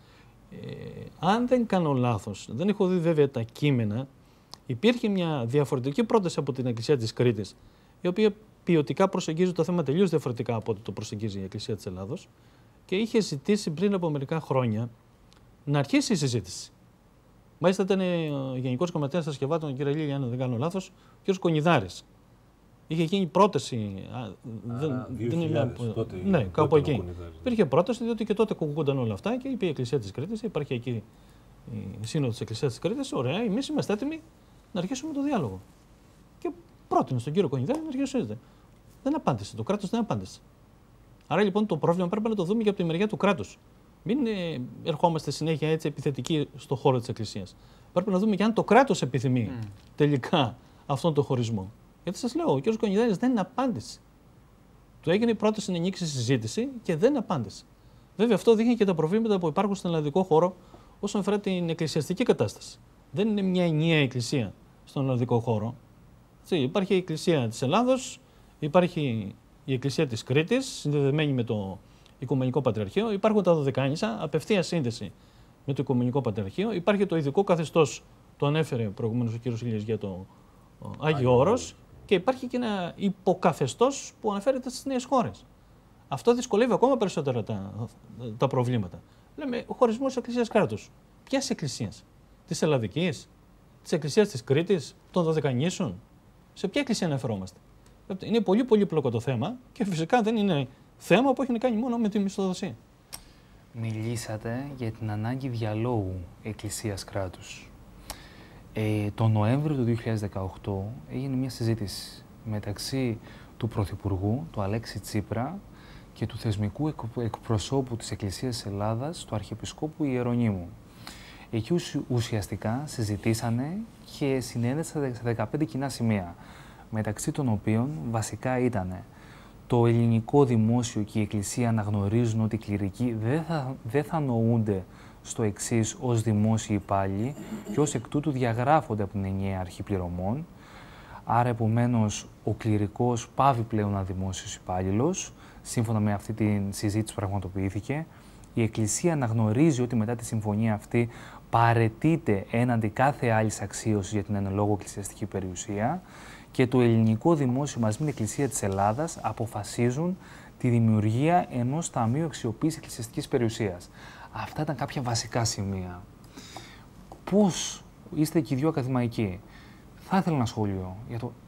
Speaker 3: Αν δεν κάνω λάθος, δεν έχω δει βέβαια τα κείμενα, υπήρχε μια διαφορετική πρόταση από την Εκκλησία της Κρήτης, η οποία ποιοτικά προσεγγίζει το θέμα τελείως διαφορετικά από ό,τι το προσεγγίζει η Εκκλησία της Ελλάδος και είχε ζητήσει πριν από μερικά χρόνια να αρχίσει η συζήτηση. Μάλιστα ήταν ο Γενικός Γραμματέας Θρησκευμάτων, ο κ. Λίλη, αν δεν κάνω λάθος, ο κ. Κονιδάρης. Είχε γίνει πρόταση. Ναι, κάπου εκεί. Υπήρχε πρόταση, διότι και τότε κουκούνταν όλα αυτά και είπε η Εκκλησία της Κρήτης, υπάρχει εκεί η Σύνοδος της Εκκλησίας της Κρήτης. Ωραία, εμείς είμαστε έτοιμοι να αρχίσουμε το διάλογο. Και πρότεινε στον κύριο Κονιδάρη να αρχίσουμε. Δεν απάντησε. Το κράτος δεν απάντησε. Άρα λοιπόν το πρόβλημα πρέπει να το δούμε και από τη μεριά του κράτους. Μην ερχόμαστε συνέχεια έτσι επιθετικοί στον χώρο της Εκκλησίας. Πρέπει να δούμε και αν το κράτος επιθυμεί τελικά αυτόν τον χωρισμό. Γιατί σας λέω, ο κ. Κονιδάρης δεν απάντησε. Του έγινε η πρόταση να ανοίξει συζήτηση και δεν απάντησε. Βέβαια, αυτό δείχνει και τα προβλήματα που υπάρχουν στον ελλαδικό χώρο όσον αφορά την εκκλησιαστική κατάσταση. Δεν είναι μια ενιαία εκκλησία στον ελλαδικό χώρο. Υπάρχει η Εκκλησία της Ελλάδος, υπάρχει η Εκκλησία της Κρήτης, συνδεδεμένη με το Οικουμενικό Πατριαρχείο, υπάρχουν τα Δωδεκάνησα, απευθεία σύνδεση με το Οικουμενικό Πατριαρχείο, υπάρχει το ειδικό καθεστώς, το ανέφερε προηγουμένως ο κ. Ηλίας για το Άγιο Όρος, και υπάρχει και ένα υποκαθεστώς που αναφέρεται στις νέες χώρες. Αυτό δυσκολεύει ακόμα περισσότερα τα προβλήματα. Λέμε χωρισμός Εκκλησίας-κράτους. Ποιας εκκλησίας? Της Ελλαδικής, της Εκκλησίας της Κρήτης, των Δωδεκανήσων? Σε ποια εκκλησία αναφερόμαστε? Είναι πολύ πολύπλοκο το θέμα και φυσικά δεν είναι θέμα που έχει να κάνει μόνο με τη μισθοδοσία.
Speaker 1: Μιλήσατε για την ανάγκη διαλόγου Εκκλησίας-κράτους. Το Νοέμβριο του 2018 έγινε μια συζήτηση μεταξύ του Πρωθυπουργού, του Αλέξη Τσίπρα, και του θεσμικού εκπροσώπου της Εκκλησίας της Ελλάδας, του Αρχιεπισκόπου Ιερονύμου. Εκεί ουσιαστικά συζητήσανε και συνένεσαν σε 15 κοινά σημεία, μεταξύ των οποίων βασικά ήταν το ελληνικό δημόσιο και η Εκκλησία αναγνωρίζουν ότι οι κληρικοί δεν θα νοούνται στο εξής ως δημόσιοι υπάλληλοι και ως εκ τούτου διαγράφονται από την ενιαία αρχή πληρωμών. Άρα, επομένως, ο κληρικός πάβει πλέον ένα δημόσιος υπάλληλος, σύμφωνα με αυτή τη συζήτηση που πραγματοποιήθηκε. Η Εκκλησία αναγνωρίζει ότι μετά τη συμφωνία αυτή παραιτείται έναντι κάθε άλλης αξίωσης για την εν λόγω εκκλησιαστική περιουσία, και το ελληνικό δημόσιο μαζί με την Εκκλησία της Ελλάδας αποφασίζουν τη δημιουργία ενός ταμείου αξιοποίησης εκκλησιαστικής περιουσίας. Αυτά ήταν κάποια βασικά σημεία. Πώς είστε και οι δύο ακαδημαϊκοί? Θα ήθελα ένα σχόλιο για το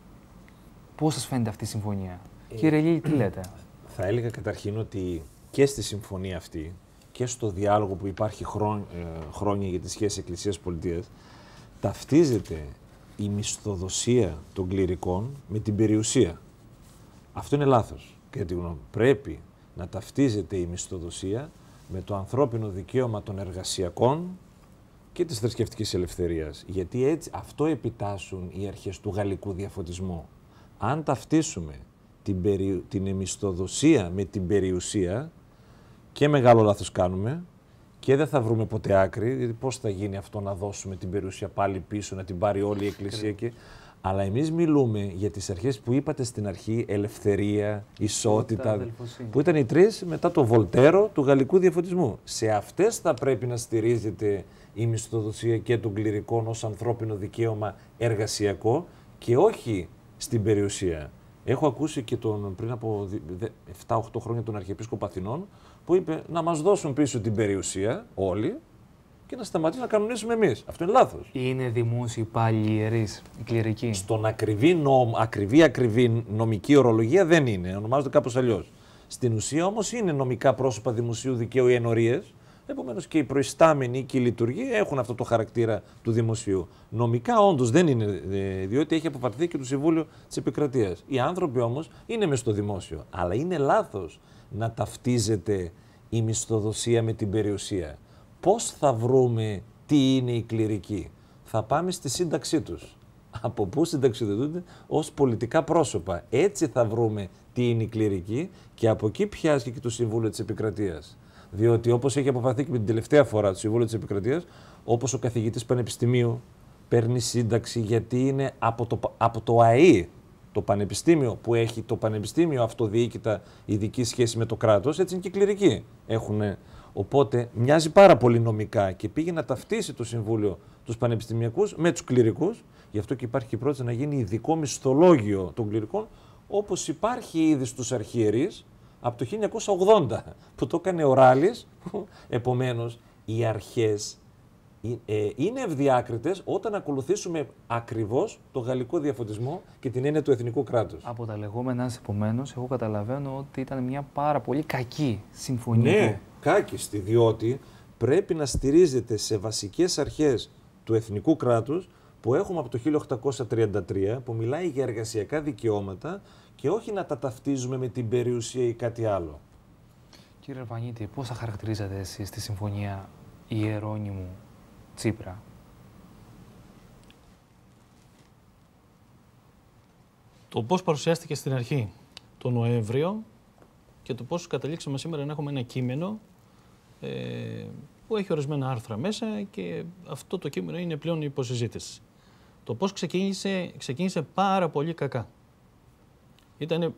Speaker 1: πώς σας φαίνεται αυτή η συμφωνία. Κύριε Λίλη, τι λέτε?
Speaker 2: Θα έλεγα καταρχήν ότι και στη συμφωνία αυτή και στο διάλογο που υπάρχει χρόνια για τη σχέση Εκκλησίας-Πολιτείας, ταυτίζεται η μισθοδοσία των κληρικών με την περιουσία. Αυτό είναι λάθος. Κατά τη γνώμη μου, πρέπει να ταυτίζεται η μισθοδοσία με το ανθρώπινο δικαίωμα των εργασιακών και της θρησκευτικής ελευθερίας. Γιατί έτσι αυτό επιτάσσουν οι αρχές του γαλλικού διαφωτισμού. Αν ταυτίσουμε την μισθοδοσία με την περιουσία, και μεγάλο λάθος κάνουμε και δεν θα βρούμε ποτέ άκρη, γιατί πώς θα γίνει αυτό να δώσουμε την περιουσία πάλι πίσω, να την πάρει όλη η Εκκλησία και... Αλλά εμείς μιλούμε για τις αρχές που είπατε στην αρχή, ελευθερία, ισότητα, που ήταν οι τρεις μετά το Βολτέρο του γαλλικού διαφωτισμού. Σε αυτές θα πρέπει να στηρίζεται η μισθοδοσία και των κληρικών ως ανθρώπινο δικαίωμα εργασιακό και όχι στην περιουσία. Έχω ακούσει και πριν από 7-8 χρόνια τον Αρχιεπίσκοπο Αθηνών που είπε να μας δώσουν πίσω την περιουσία όλοι και να σταματήσουμε να κανονίσουμε εμείς. Αυτό είναι λάθος.
Speaker 1: Είναι δημόσιοι υπάλληλοι ιερείς, οι κληρικοί?
Speaker 2: Στον ακριβή νομική ορολογία δεν είναι, ονομάζονται κάπως αλλιώς. Στην ουσία όμως είναι νομικά πρόσωπα δημοσίου δικαίου ή ενορίες, επομένως και οι προϊστάμενοι και οι λειτουργοί έχουν αυτό το χαρακτήρα του δημοσίου. Νομικά όντως δεν είναι, διότι έχει αποφαρθεί και το Συμβούλιο της Επικρατείας. Οι άνθρωποι όμως είναι μες στο δημόσιο, αλλά είναι λάθος να ταυτίζεται η μισθοδοσία με την περιουσία. Πώς θα βρούμε τι είναι οι κληρικοί? Θα πάμε στη σύνταξή τους. Από πού συνταξιδοτούνται? Ως πολιτικά πρόσωπα. Έτσι θα βρούμε τι είναι οι κληρικοί και από εκεί πιάσει και το Συμβούλιο της Επικρατείας. Διότι όπως έχει αποφαθεί και με την τελευταία φορά το Συμβούλιο της Επικρατείας, όπως ο καθηγητής πανεπιστημίου παίρνει σύνταξη γιατί είναι από το ΑΕΗ, το πανεπιστήμιο που έχει το πανεπιστήμιο αυτοδιοίκητα ειδική σχέση με το κράτος, έτσι είναι και οι κληρικοί. Οπότε μοιάζει πάρα πολύ νομικά και πήγε να ταυτίσει το Συμβούλιο τους πανεπιστημιακούς με τους κληρικούς. Γι' αυτό και υπάρχει και η πρόταση να γίνει ειδικό μισθολόγιο των κληρικών, όπως υπάρχει ήδη στους αρχιερείς από το 1980, που το έκανε ο Ράλης. Επομένως, οι αρχές είναι ευδιάκριτες όταν ακολουθήσουμε ακριβώς το γαλλικό διαφωτισμό και την έννοια του εθνικού κράτους.
Speaker 1: Από τα λεγόμενά σας, επομένως, εγώ καταλαβαίνω ότι ήταν μια πάρα πολύ κακή συμφωνία.
Speaker 2: Ναι, κάκιστη, διότι πρέπει να στηρίζεται σε βασικές αρχές του εθνικού κράτους που έχουμε από το 1833, που μιλάει για εργασιακά δικαιώματα και όχι να τα ταυτίζουμε με την περιουσία ή κάτι άλλο.
Speaker 1: Κύριε Αρβανίτη, πώς θα χαρακτηρίζατε εσείς τη συμφωνία Ιερώνυμου Τσίπρα?
Speaker 3: Το πώς παρουσιάστηκε στην αρχή το Νοέμβριο και το πώς καταλήξαμε σήμερα να έχουμε ένα κείμενο που έχει ορισμένα άρθρα μέσα και αυτό το κείμενο είναι πλέον υποσυζήτηση. Το πώς ξεκίνησε πάρα πολύ κακά. Ήταν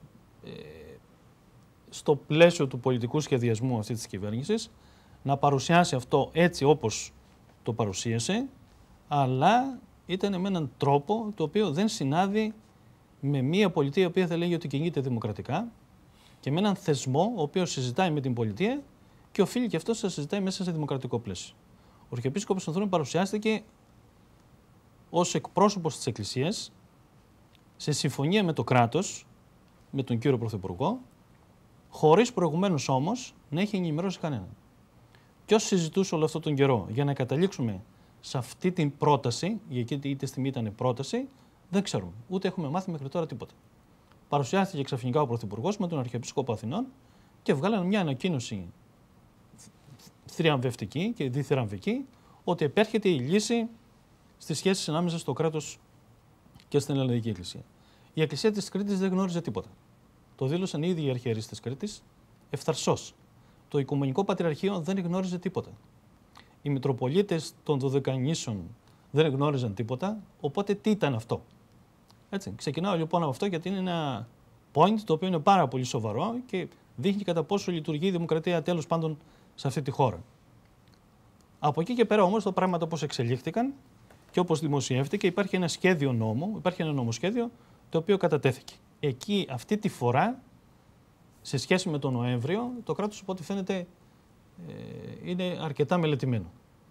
Speaker 3: στο πλαίσιο του πολιτικού σχεδιασμού αυτής της κυβέρνησης να παρουσιάσει αυτό έτσι όπως το παρουσίασε, αλλά ήταν με έναν τρόπο το οποίο δεν συνάδει με μια πολιτεία η οποία θα λέγει ότι κινείται δημοκρατικά και με έναν θεσμό ο οποίος συζητάει με την πολιτεία και οφείλει και αυτός να συζητάει μέσα σε δημοκρατικό πλαίσιο. Ο Αρχιεπίσκοπος Ανθώνου παρουσιάστηκε ως εκπρόσωπος της Εκκλησίας σε συμφωνία με το κράτος, με τον κύριο Πρωθυπουργό, χωρίς προηγουμένως όμως να έχει ενημερώσει κανέναν. Ποιος συζητούσε όλο αυτόν τον καιρό για να καταλήξουμε σε αυτή την πρόταση, γιατί είτε στιγμή ήταν πρόταση, δεν ξέρουμε. Ούτε έχουμε μάθει μέχρι τώρα τίποτα. Παρουσιάστηκε ξαφνικά ο Πρωθυπουργός με τον Αρχιεπίσκοπο Αθηνών και βγάλανε μια ανακοίνωση θριαμβευτική και διθυραμβική ότι επέρχεται η λύση στις σχέσεις ανάμεσα στο κράτος και στην Ελληνική Εκκλησία. Η Εκκλησία της Κρήτης δεν γνώριζε τίποτα. Το δήλωσαν ήδη οι αρχιερείς της Κρήτης ευθαρσώς. Το Οικουμενικό Πατριαρχείο δεν γνώριζε τίποτα. Οι Μητροπολίτες των 12 νήσων δεν γνώριζαν τίποτα, οπότε τι ήταν αυτό. Έτσι, ξεκινάω λοιπόν από αυτό γιατί είναι ένα point το οποίο είναι πάρα πολύ σοβαρό και δείχνει κατά πόσο λειτουργεί η δημοκρατία τέλος πάντων σε αυτή τη χώρα. Από εκεί και πέρα όμως τα πράγματα όπως εξελίχθηκαν και όπως δημοσιεύτηκε υπάρχει ένα σχέδιο νόμου, υπάρχει ένα νομοσχέδιο το οποίο κατατέθηκε. Εκεί αυτή τη φορά σε σχέση με τον Νοέμβριο το κράτος από ό,τι φαίνεται είναι αρκετά μελετημένο.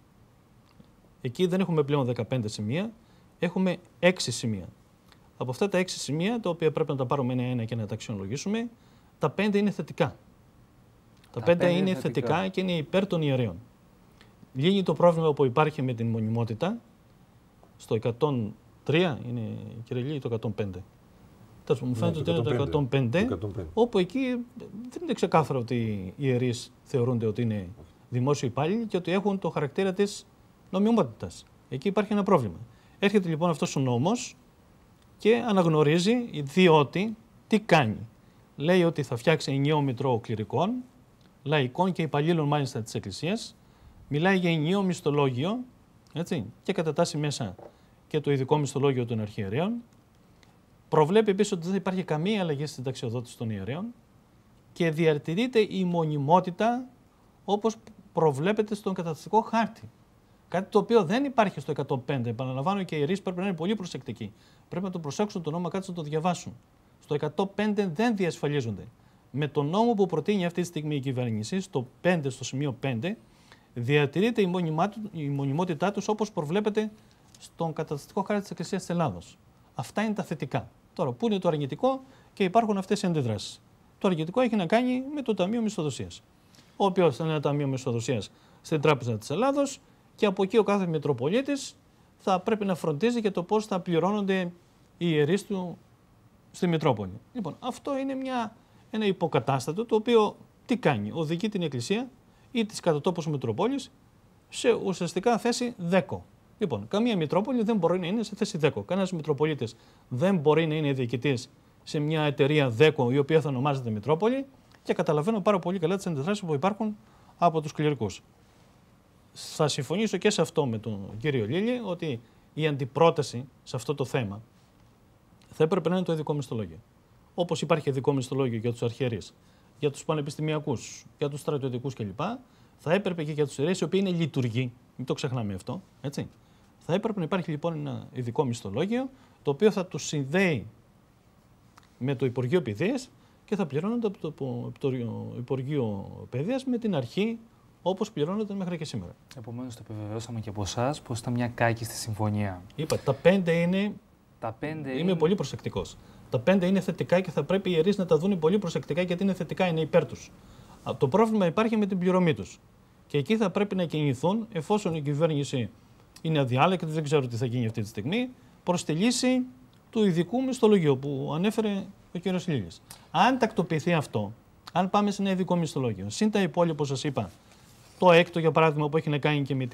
Speaker 3: Εκεί δεν έχουμε πλέον 15 σημεία, έχουμε 6 σημεία. Από αυτά τα 6 σημεία, τα οποία πρέπει να τα πάρουμε ένα-ένα και να τα αξιολογήσουμε, τα 5 είναι θετικά. Τα 5 είναι θετικά και είναι υπέρ των ιερέων. Λύνει το πρόβλημα που υπάρχει με την μονιμότητα, στο 103 είναι, κύριε Λύη, το 105. Μου φαίνεται ότι είναι το 105, όπου εκεί δεν είναι ξεκάθαρο ότι οι ιερείς θεωρούνται ότι είναι δημόσιοι υπάλληλοι και ότι έχουν το χαρακτήρα της νομιμότητας. Εκεί υπάρχει ένα πρόβλημα. Έρχεται λοιπόν αυτός ο νόμος και αναγνωρίζει, διότι τι κάνει. Λέει ότι θα φτιάξει ενιαίο μητρό κληρικών, λαϊκών και υπαλλήλων μάλιστα της Εκκλησίας, μιλάει για ενιαίο μισθολόγιο, έτσι, και κατατάσσει μέσα και το ειδικό μισθολόγιο των αρχιερέων. Προβλέπει επίσης ότι δεν θα υπάρχει καμία αλλαγή στην ταξιοδότηση των ιερέων και διατηρείται η μονιμότητα όπως προβλέπεται στον καταστατικό χάρτη. Κάτι το οποίο δεν υπάρχει στο 105. Επαναλαμβάνω, και οι ιερείς πρέπει να είναι πολύ προσεκτικοί. Πρέπει να το προσέξουν το νόμο, κάτω να το διαβάσουν. Στο 105 δεν διασφαλίζονται. Με τον νόμο που προτείνει αυτή τη στιγμή η κυβέρνηση, στο 5, στο σημείο 5, διατηρείται η μονιμότητά τους όπως προβλέπεται στον καταστατικό χάρτη της Εκκλησίας της Ελλάδος. Αυτά είναι τα θετικά. Τώρα, πού είναι το αρνητικό και υπάρχουν αυτές οι αντιδράσεις. Το αρνητικό έχει να κάνει με το Ταμείο Μισθοδοσίας. Ο οποίος είναι ένα Ταμείο Μισθοδοσίας στην Τράπεζα της Ελλάδος και από εκεί ο κάθε Μητροπολίτης θα πρέπει να φροντίζει για το πώς θα πληρώνονται οι ιερείς του στη Μητρόπολη. Λοιπόν, αυτό είναι ένα υποκατάστατο το οποίο τι κάνει, οδηγεί την Εκκλησία ή τις κατατόπους Μητροπόλεις σε ουσιαστικά θέση δέκο. Λοιπόν, καμία Μητρόπολη δεν μπορεί να είναι σε θέση δέκο. Κανένας Μητροπολίτης δεν μπορεί να είναι διοικητής σε μια εταιρεία δέκο η οποία θα ονομάζεται Μητρόπολη και καταλαβαίνω πάρα πολύ καλά τις αντιδράσεις που υπάρχουν από τους κληρικούς. Θα συμφωνήσω και σε αυτό με τον κύριο Λίλη ότι η αντιπρόταση σε αυτό το θέμα θα έπρεπε να είναι το ειδικό μισθολόγιο. Όπως υπάρχει ειδικό μισθολόγιο για τους αρχιερείς, για τους πανεπιστημιακούς, για τους στρατιωτικούς κλπ. Θα έπρεπε και για τους ιερείς οι οποίοι είναι λειτουργοί, μην το ξεχνάμε αυτό, έτσι. Θα έπρεπε να υπάρχει λοιπόν ένα ειδικό μισθολόγιο το οποίο θα τους συνδέει με το Υπουργείο Παιδείας και θα πληρώνονται από το Υπουργείο Παιδείας με την αρχή όπως πληρώνονται μέχρι και σήμερα.
Speaker 1: Επομένως, το επιβεβαιώσαμε και από εσάς πως ήταν μια κάκιστη συμφωνία.
Speaker 3: Είπα, τα 5 είναι. Είμαι πολύ προσεκτικός. Τα 5 είναι θετικά και θα πρέπει οι ιερείς να τα δουν πολύ προσεκτικά γιατί είναι θετικά, είναι υπέρ τους. Το πρόβλημα υπάρχει με την πληρωμή τους. Και εκεί θα πρέπει να κινηθούν, εφόσον η κυβέρνηση είναι αδιάλεκτη, δεν ξέρω τι θα γίνει αυτή τη στιγμή, προς τη λύση του ειδικού μισθολογίου που ανέφερε ο κ. Λίλης. Αν τακτοποιηθεί αυτό, αν πάμε σε ένα ειδικό μισθολόγιο, συν τα υπόλοιπα, όπως σας είπα, το έκτο για παράδειγμα που έχει να κάνει και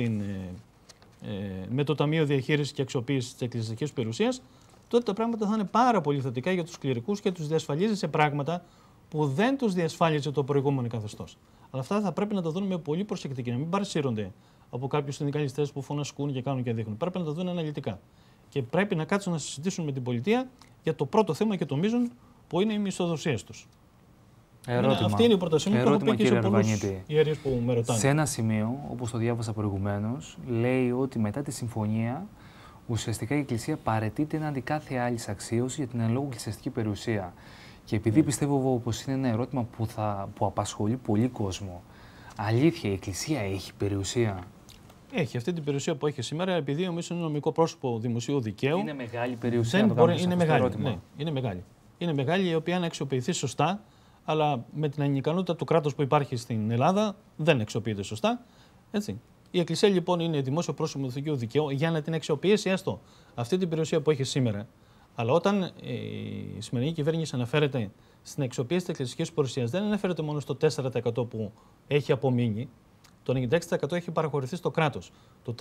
Speaker 3: με το Ταμείο Διαχείρισης και Αξιοποίησης της Εκκλησιαστικής Περιουσίας, τότε τα πράγματα θα είναι πάρα πολύ θετικά για τους κληρικούς και τους διασφαλίζει σε πράγματα που δεν τους διασφάλιζε το προηγούμενο καθεστώς. Αλλά αυτά θα πρέπει να τα δουν με πολύ προσεκτική, να μην παρασύρονται από κάποιους συνδικαλιστές που φωνασκούν και κάνουν και δείχνουν. Πρέπει να τα δουν αναλυτικά. Και πρέπει να κάτσουν να συζητήσουν με την πολιτεία για το πρώτο θέμα και το μείζον που είναι οι μισθοδοσίες τους. Αυτή είναι η πρότασή μου. Το έχω πει και σε πολλούς ιερείς που με ρωτάνε.
Speaker 1: Σε ένα σημείο, όπως το διάβασα προηγουμένως, λέει ότι μετά τη συμφωνία ουσιαστικά η Εκκλησία παραιτείται εναντί κάθε άλλη αξίωση για την εν λόγω εκκλησιαστική περιουσία. Και επειδή πιστεύω πως είναι ένα ερώτημα που απασχολεί πολύ κόσμο, αλήθεια η Εκκλησία έχει περιουσία?
Speaker 3: Έχει αυτή την περιουσία που έχει σήμερα, επειδή όμως είναι νομικό πρόσωπο δημοσίου δικαίου.
Speaker 1: Είναι μεγάλη περιουσία.
Speaker 3: Είναι μεγάλη. Ναι, είναι μεγάλη. Είναι μεγάλη, η οποία αν αξιοποιηθεί σωστά, αλλά με την ανικανότητα του κράτους που υπάρχει στην Ελλάδα δεν αξιοποιείται σωστά. Έτσι. Η Εκκλησία λοιπόν είναι δημόσιο πρόσωπο δημοσίου δικαίου για να την αξιοποιήσει έστω αυτή την περιουσία που έχει σήμερα. Αλλά όταν η σημερινή κυβέρνηση αναφέρεται στην αξιοποίηση της εκκλησιαστικής περιουσίας, δεν αναφέρεται μόνο στο 4% που έχει απομείνει. Το 96% έχει παραχωρηθεί στο κράτος. Το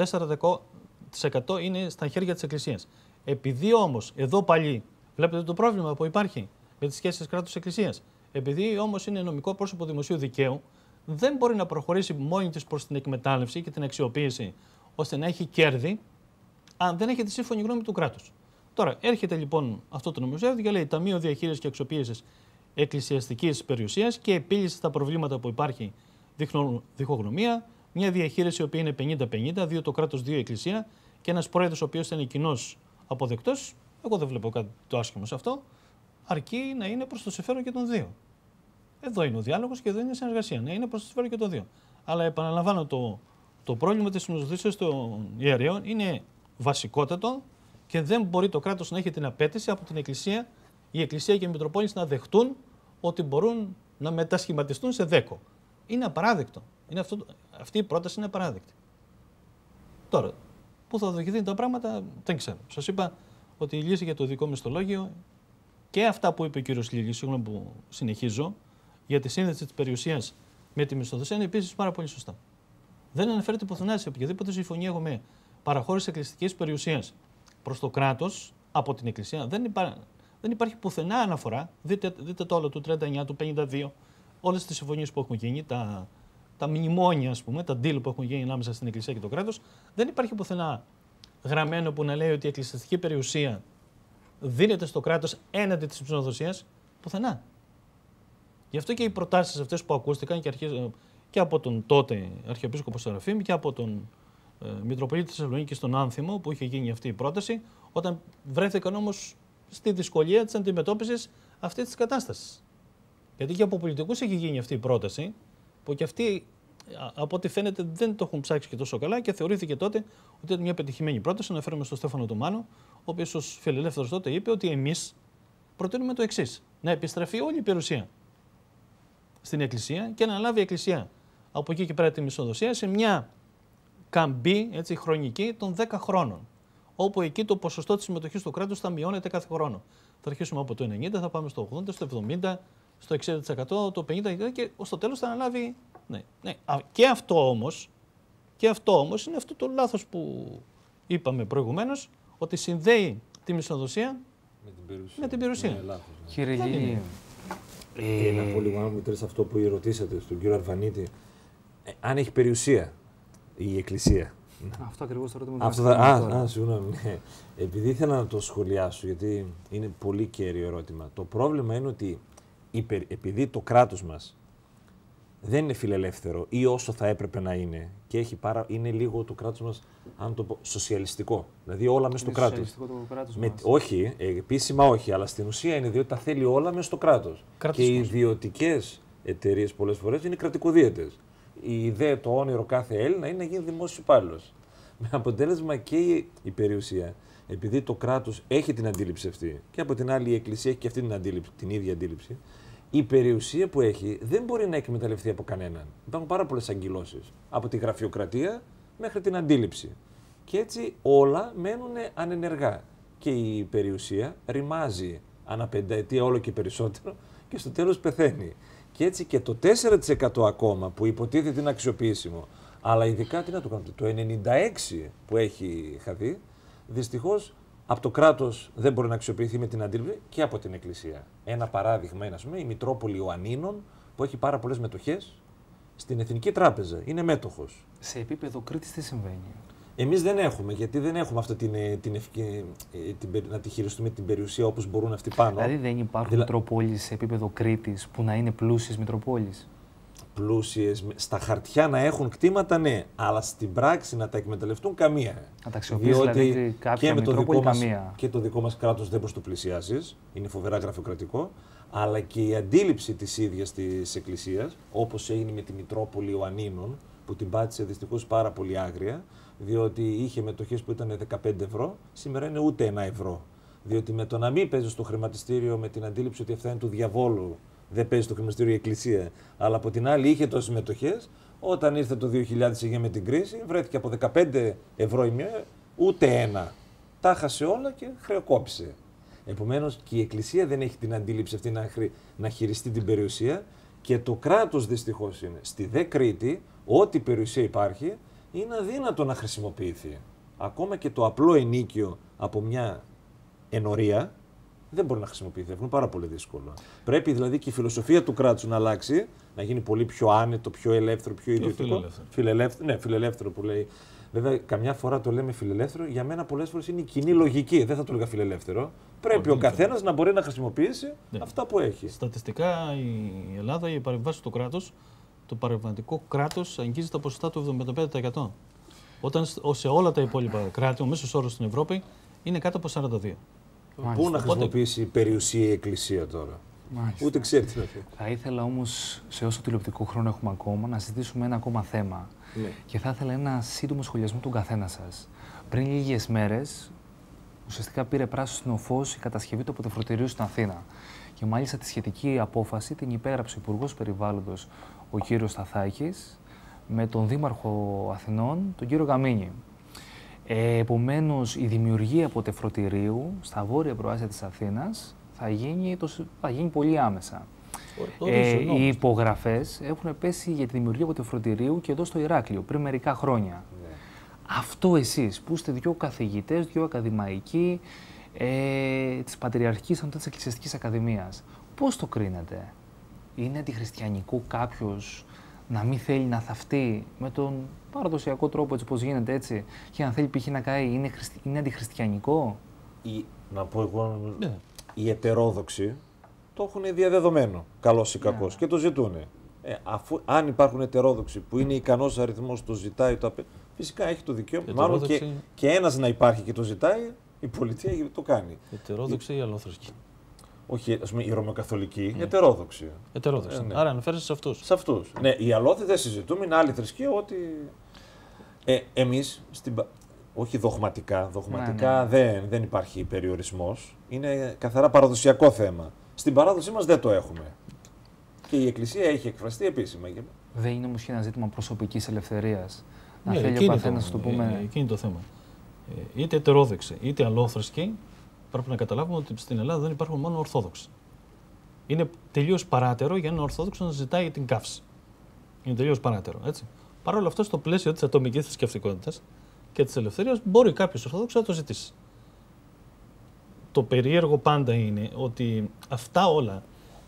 Speaker 3: 4% είναι στα χέρια της Εκκλησίας. Επειδή όμως, εδώ πάλι βλέπετε το πρόβλημα που υπάρχει με τις σχέσεις κράτους-εκκλησίας. Επειδή όμως είναι νομικό πρόσωπο δημοσίου δικαίου, δεν μπορεί να προχωρήσει μόνη της προς την εκμετάλλευση και την αξιοποίηση ώστε να έχει κέρδη, αν δεν έχει τη σύμφωνη γνώμη του κράτους. Τώρα, έρχεται λοιπόν αυτό το νομοσχέδιο και λέει Ταμείο Διαχείρισης και Αξιοποίησης Εκκλησιαστικής Περιουσίας και επίλυση στα προβλήματα που υπάρχει διχογνωμία, μια διαχείριση η οποία είναι 50-50, δύο το κράτος, δύο η Εκκλησία και ένας πρόεδρος ο οποίος είναι κοινώς αποδεκτός. Εγώ δεν βλέπω κάτι το άσχημο σε αυτό, αρκεί να είναι προς το συμφέρον και των δύο. Εδώ είναι ο διάλογος και εδώ είναι η συνεργασία. Ναι, είναι προς το συμφέρον και των δύο. Αλλά επαναλαμβάνω, το πρόβλημα της συμμετοχής των ιερέων είναι βασικότατο και δεν μπορεί το κράτος να έχει την απέτηση από την Εκκλησία, η Εκκλησία και οι Μητροπόλεις να δεχτούν ότι μπορούν να μετασχηματιστούν σε δέκο. Είναι απαράδεκτο. Αυτή η πρόταση είναι απαράδεκτη. Τώρα, πού θα οδηγηθούν τα πράγματα, δεν ξέρω. Σας είπα ότι η λύση για το ειδικό μισθολόγιο και αυτά που είπε ο κύριος Λίλης, συγγνώμη που συνεχίζω, για τη σύνδεση της περιουσίας με τη μισθοδοσία είναι επίσης πάρα πολύ σωστά. Δεν αναφέρεται πουθενά σε οποιαδήποτε συμφωνία έχουμε παραχώρηση εκκλησιαστικής περιουσίας προς το κράτος από την Εκκλησία. Δεν υπάρχει πουθενά αναφορά. Δείτε το όλο του 39, του 52, όλες τις συμφωνίες που έχουν γίνει, τα μνημόνια, ας πούμε, τα deal που έχουν γίνει ανάμεσα στην Εκκλησία και το κράτος. Δεν υπάρχει πουθενά γραμμένο που να λέει ότι η εκκλησιαστική περιουσία δίνεται στο κράτος έναντι της μισθοδοσίας. Πουθενά. Γι' αυτό και οι προτάσεις αυτές που ακούστηκαν και από τον τότε Αρχιεπίσκοπο Σεραφείμ και από τον Μητροπολίτη της Θεσσαλονίκης στον Άνθιμο, που είχε γίνει αυτή η πρόταση, όταν βρέθηκαν όμως στη δυσκολία της αντιμετώπισης αυτής της κατάστασης. Γιατί και από πολιτικούς έχει γίνει αυτή η πρόταση, που και αυτοί από ό,τι φαίνεται δεν το έχουν ψάξει και τόσο καλά και θεωρήθηκε τότε ότι ήταν μια πετυχημένη πρόταση. Αναφέρομαι στον Στέφανο τον Μάνο, ο οποίος ως φιλελεύθερος τότε είπε ότι εμείς προτείνουμε το εξής: να επιστραφεί όλη η περιουσία στην Εκκλησία και να λάβει η Εκκλησία από εκεί και πέρα τη μισθοδοσία σε μια καμπή χρονική των 10 χρόνων. Όπου εκεί το ποσοστό της συμμετοχής του κράτους θα μειώνεται κάθε χρόνο. Θα αρχίσουμε από το 90, θα πάμε στο 80, στο 70, στο 60%, το 50% και στο τέλος θα αναλάβει. Ναι. Και αυτό όμως είναι αυτό το λάθος που είπαμε προηγουμένως, ότι συνδέει τη μισθοδοσία με την περιουσία.
Speaker 2: Ναι, λάθος, ναι.
Speaker 1: Κύριε Λίλη,
Speaker 2: να πω λίγο, αν μου τρεις αυτό που ρωτήσατε στον κύριο Αρβανίτη, αν έχει περιουσία η Εκκλησία.
Speaker 1: Αυτό ακριβώς το ερώτημα.
Speaker 2: Συγγνώμη. Ναι. Επειδή ήθελα να το σχολιάσω, γιατί είναι πολύ κέριο ερώτημα. Το πρόβλημα είναι ότι επειδή το κράτος μας δεν είναι φιλελεύθερο ή όσο θα έπρεπε να είναι και είναι λίγο το κράτος μας, αν το πω, σοσιαλιστικό. Δηλαδή όλα μέσα στο κράτος.
Speaker 1: Το κράτος
Speaker 2: όχι, επίσημα όχι, αλλά στην ουσία είναι διότι τα θέλει όλα μέσα στο κράτος. Και οι ιδιωτικές εταιρείες πολλές φορές είναι κρατικοδίαιτες. Η ιδέα, το όνειρο κάθε Έλληνα είναι να γίνει δημόσιος υπάλληλος. Με αποτέλεσμα και η περιουσία, επειδή το κράτος έχει την αντίληψη αυτή και από την άλλη η Εκκλησία έχει και αυτή την ίδια αντίληψη, η περιουσία που έχει δεν μπορεί να εκμεταλλευτεί από κανέναν. Υπάρχουν πάρα πολλές αγκυλώσεις. Από τη γραφειοκρατία μέχρι την αντίληψη. Και έτσι όλα μένουν ανενεργά. Και η περιουσία ρημάζει ανά πενταετία όλο και περισσότερο και στο τέλος πεθαίνει. Και έτσι και το 4% ακόμα που υποτίθεται είναι αξιοποιήσιμο, αλλά ειδικά τι να το κάνετε, το 96% που έχει χαθεί, δυστυχώς από το κράτος δεν μπορεί να αξιοποιηθεί με την αντίληψη και από την Εκκλησία. Ένα παράδειγμα είναι, ας πούμε, η Μητρόπολη Ιωαννίνων που έχει πάρα πολλές μετοχές στην Εθνική Τράπεζα. Είναι μέτοχος.
Speaker 1: Σε επίπεδο Κρήτης τι συμβαίνει?
Speaker 2: Εμείς δεν έχουμε, γιατί δεν έχουμε αυτή να τη χειριστούμε την περιουσία όπως μπορούν αυτοί πάνω.
Speaker 1: Δηλαδή δεν υπάρχουν Μητροπόλεις σε επίπεδο Κρήτης που να είναι πλούσιες Μητροπόλεις.
Speaker 2: Πλούσιες, στα χαρτιά να έχουν κτήματα, ναι, αλλά στην πράξη να τα εκμεταλλευτούν καμία.
Speaker 1: Να τα αξιοποιήσει δηλαδή κάποια Μητρόπολη καμία.
Speaker 2: Και το δικό μας κράτος δεν προστοπλησιάζεις, είναι φοβερά γραφειοκρατικό, αλλά και η αντίληψη της ίδιας της Εκκλησίας, όπως έγινε με τη Μητρόπολη Ιωαννίνων, που την πάτησε δυστυχώς πάρα πολύ άγρια, διότι είχε μετοχές που ήταν 15 ευρώ, σήμερα είναι ούτε 1 ευρώ. Διότι με το να μην παίζει στο χρηματιστήριο με την αντίληψη ότι αυτά είναι του διαβόλου, δεν παίζει στο χρηματιστήριο η Εκκλησία, αλλά από την άλλη είχε τόσες μετοχές, όταν ήρθε το 2009 με την κρίση, βρέθηκε από 15 ευρώ η μία, ούτε ένα. Τα χάσε όλα και χρεοκόπησε. Επομένως και η Εκκλησία δεν έχει την αντίληψη αυτή να χειριστεί την περιουσία και το κράτος δυστυχώς είναι. Στη δε Κρήτη, ό,τι περιουσία υπάρχει, είναι αδύνατο να χρησιμοποιηθεί. Ακόμα και το απλό ενίκιο από μια ενορία δεν μπορεί να χρησιμοποιηθεί. Αυτό είναι πάρα πολύ δύσκολο. Πρέπει δηλαδή και η φιλοσοφία του κράτους να αλλάξει, να γίνει πολύ πιο άνετο, πιο ελεύθερο, πιο ιδιωτικό. Φιλελεύθερο που λέει. Βέβαια, καμιά φορά το λέμε φιλελεύθερο, για μένα πολλές φορές είναι η κοινή λογική. Δεν θα το έλεγα φιλελεύθερο. Πρέπει ο καθένας να μπορεί να χρησιμοποιήσει αυτά που έχει.
Speaker 3: Στατιστικά η Ελλάδα, οι παρεμβάσεις του κράτους, το παρεμβατικό κράτος αγγίζει τα ποσοστά του 75%. Όταν σε όλα τα υπόλοιπα κράτη, ο μέσος όρος στην Ευρώπη είναι κάτω από 42%.
Speaker 2: Πού να χρησιμοποιήσει περιουσία η Εκκλησία τώρα.
Speaker 1: Μάλιστα.
Speaker 2: Ούτε ξέρει τι να πει.
Speaker 1: Θα ήθελα όμως, σε όσο τηλεοπτικό χρόνο έχουμε ακόμα, να συζητήσουμε ένα ακόμα θέμα.
Speaker 2: Ναι.
Speaker 1: Και θα ήθελα ένα σύντομο σχολιασμό του καθένα σας. Πριν λίγες μέρες, ουσιαστικά πήρε πράσινο φως η κατασκευή του αποτεφρωτηρίου στην Αθήνα. Και μάλιστα τη σχετική απόφαση την υπέγραψε ο Υπουργός Περιβάλλοντος, ο κύριος Σταθάκης, με τον Δήμαρχο Αθηνών, τον κύριο Γαμίνη. Επομένως, η δημιουργία αποτεφρωτηρίου στα βόρεια προάστια της Αθήνας θα γίνει πολύ άμεσα. Οι υπογραφές έχουν πέσει για τη δημιουργία αποτεφρωτηρίου και εδώ στο Ηράκλειο πριν μερικά χρόνια. Ναι. Αυτό εσείς που είστε δύο καθηγητές, δύο ακαδημαϊκοί της Πατριαρχικής Ανώτατης Εκκλησιαστικής Ακαδημίας, πώς το κρίνετε? Είναι αντιχριστιανικό κάποιος να μην θέλει να θαυτεί με τον παραδοσιακό τρόπο, έτσι πώς γίνεται έτσι, και να θέλει π.χ. να καεί? Είναι αντιχριστιανικό?
Speaker 2: Να πω εγώ, οι ετερόδοξοι το έχουν διαδεδομένο, καλός ή κακός, και το ζητούν. Αν υπάρχουν ετερόδοξοι που είναι ικανός αριθμός, το ζητάει, φυσικά έχει το δικαίωμα. Μάλλον και ένας να υπάρχει και το ζητάει, η πολιτεία το κάνει.
Speaker 3: Ετερόδοξοι ή αλόθρησκοι?
Speaker 2: Όχι, ας πούμε, οι Ρωμαιοκαθολικοί, ετερόδοξοι.
Speaker 3: Ετερόδοξοι. Ναι. Άρα αναφέρεσαι σε αυτούς.
Speaker 2: Σε αυτούς. Ναι, οι αλόθρησκοι δεν συζητούμε, είναι άλλη θρησκεία, ότι. Εμείς, όχι δογματικά, δεν υπάρχει περιορισμός. Είναι καθαρά παραδοσιακό θέμα. Στην παράδοσή μας δεν το έχουμε. Και η Εκκλησία έχει εκφραστεί επίσημα.
Speaker 1: Δεν είναι όμως και ένα ζήτημα προσωπικής ελευθερίας? Να θέλει ο καθένας να το πούμε.
Speaker 3: Εκεί είναι το θέμα. Είτε ετερόδοξοι είτε αλόθρησκοι, πρέπει να καταλάβουμε ότι στην Ελλάδα δεν υπάρχουν μόνο Ορθόδοξοι. Είναι τελείως παράτερο για έναν Ορθόδοξο να ζητάει την καύση. Είναι τελείως παράτερο. Έτσι. Παρ' όλα αυτά, στο πλαίσιο της ατομικής θρησκευτικότητας και της ελευθερίας, μπορεί κάποιος Ορθόδοξος να το ζητήσει. Το περίεργο πάντα είναι ότι αυτά όλα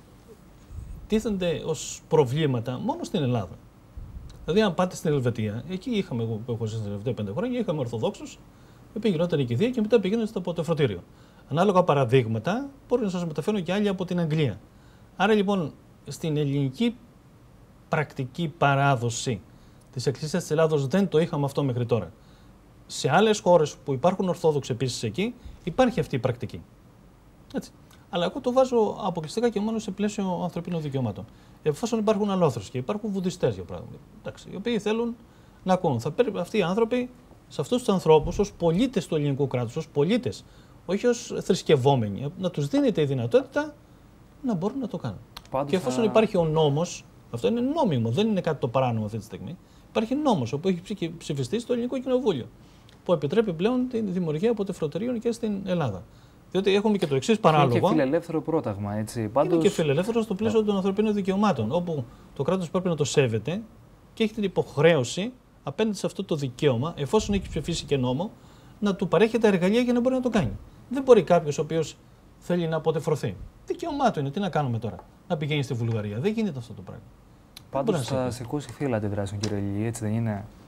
Speaker 3: τίθενται ως προβλήματα μόνο στην Ελλάδα. Δηλαδή, αν πάτε στην Ελβετία, εκεί είχαμε, εγώ που έχω ζήσει στην Ελβετία 5 χρόνια, είχαμε Ορθοδόξους, οι οποίοι γινόταν η κηδεία και μετά πήγαιναν στο αποτεφρωτήριο. Ανάλογα παραδείγματα μπορεί να σας μεταφέρουν και άλλοι από την Αγγλία. Άρα λοιπόν, στην ελληνική πρακτική παράδοση της Εκκλησίας της Ελλάδος δεν το είχαμε αυτό μέχρι τώρα. Σε άλλες χώρες που υπάρχουν Ορθόδοξοι επίσης εκεί, υπάρχει αυτή η πρακτική. Έτσι. Αλλά εγώ το βάζω αποκλειστικά και μόνο σε πλαίσιο ανθρωπίνων δικαιωμάτων. Εφόσον υπάρχουν αλόθρησκοι και υπάρχουν βουδιστές, για παράδειγμα, οι οποίοι θέλουν να ακούν, θα πρέπει αυτοί οι άνθρωποι, σε αυτούς τους ανθρώπους, ως πολίτες του ελληνικού κράτους, ως πολίτες, όχι ως θρησκευόμενοι, να τους δίνεται η δυνατότητα να μπορούν να το κάνουν. Και εφόσον υπάρχει ο νόμος, αυτό είναι νόμιμο, δεν είναι κάτι το παράνομο αυτή τη στιγμή. Υπάρχει νόμος, όπου έχει ψηφιστεί στο Ελληνικό Κοινοβούλιο, που επιτρέπει πλέον τη δημιουργία αποτεφρωτηρίων και στην Ελλάδα. Διότι έχουμε και το εξής παράλογο.
Speaker 1: Είναι και φιλελεύθερο πρόταγμα, έτσι.
Speaker 3: Πάντως... Είναι και φιλελεύθερο στο πλαίσιο των ανθρωπίνων δικαιωμάτων, όπου το κράτος πρέπει να το σέβεται και έχει την υποχρέωση απέναντι σε αυτό το δικαίωμα, εφόσον έχει ψηφίσει και νόμο, να του παρέχει τα εργαλεία για να μπορεί να το κάνει. Δεν μπορεί κάποιος ο οποίος θέλει να αποτεφρωθεί. Δικαίωμά του είναι, τι να κάνουμε τώρα, να πηγαίνει στη Βουλγαρία. Δεν γίνεται αυτό το πράγμα.
Speaker 1: Πάντως θα σηκώσει φύλλα αντιδράσεων, κύριε Λιλή, έτσι δεν είναι?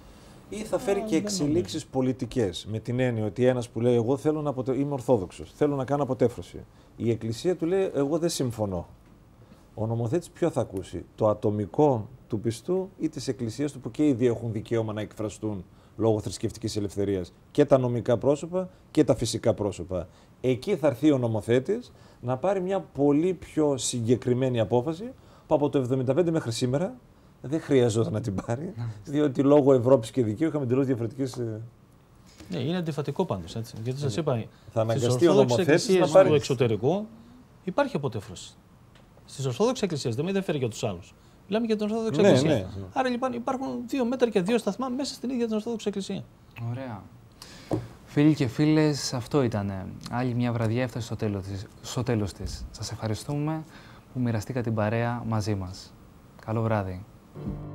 Speaker 2: ή θα φέρει και εξελίξεις πολιτικές. Με την έννοια ότι ένας που λέει: εγώ θέλω να είμαι Ορθόδοξος, θέλω να κάνω αποτέφρωση. Η Εκκλησία του λέει: εγώ δεν συμφωνώ. Ο νομοθέτης ποιο θα ακούσει, το ατομικό του πιστού ή της Εκκλησίας του, που και οι δύο έχουν δικαίωμα να εκφραστούν λόγω θρησκευτικής ελευθερίας, και τα νομικά πρόσωπα και τα φυσικά πρόσωπα. Εκεί θα έρθει ο νομοθέτης να πάρει μια πολύ πιο συγκεκριμένη απόφαση που από το 1975 μέχρι σήμερα δεν χρειαζόταν να την πάρει, διότι λόγω Ευρώπης και δικαίου είχαμε τελείως διαφορετικές.
Speaker 3: Ναι, είναι αντιφατικό πάντως, έτσι. Γιατί σας είπα,
Speaker 2: θα αναγκαστεί ο νομοθέτης να πάρει.
Speaker 3: του εξωτερικού υπάρχει αποτέφρωση. Στις Ορθόδοξες Εκκλησίες δεν με ενδιαφέρει για τους άλλους. Μιλάμε για την Ορθόδοξη Εκκλησία. Ναι. Άρα λοιπόν υπάρχουν 2 μέτρα και 2 σταθμά μέσα στην ίδια την Ορθόδοξη Εκκλησία.
Speaker 1: Ωραία. Φίλοι και φίλες, αυτό ήταν. Άλλη μια βραδιά έφτασε στο τέλος της. Σας ευχαριστούμε που μοιραστήκατε την παρέα μαζί μας. Καλό βράδυ.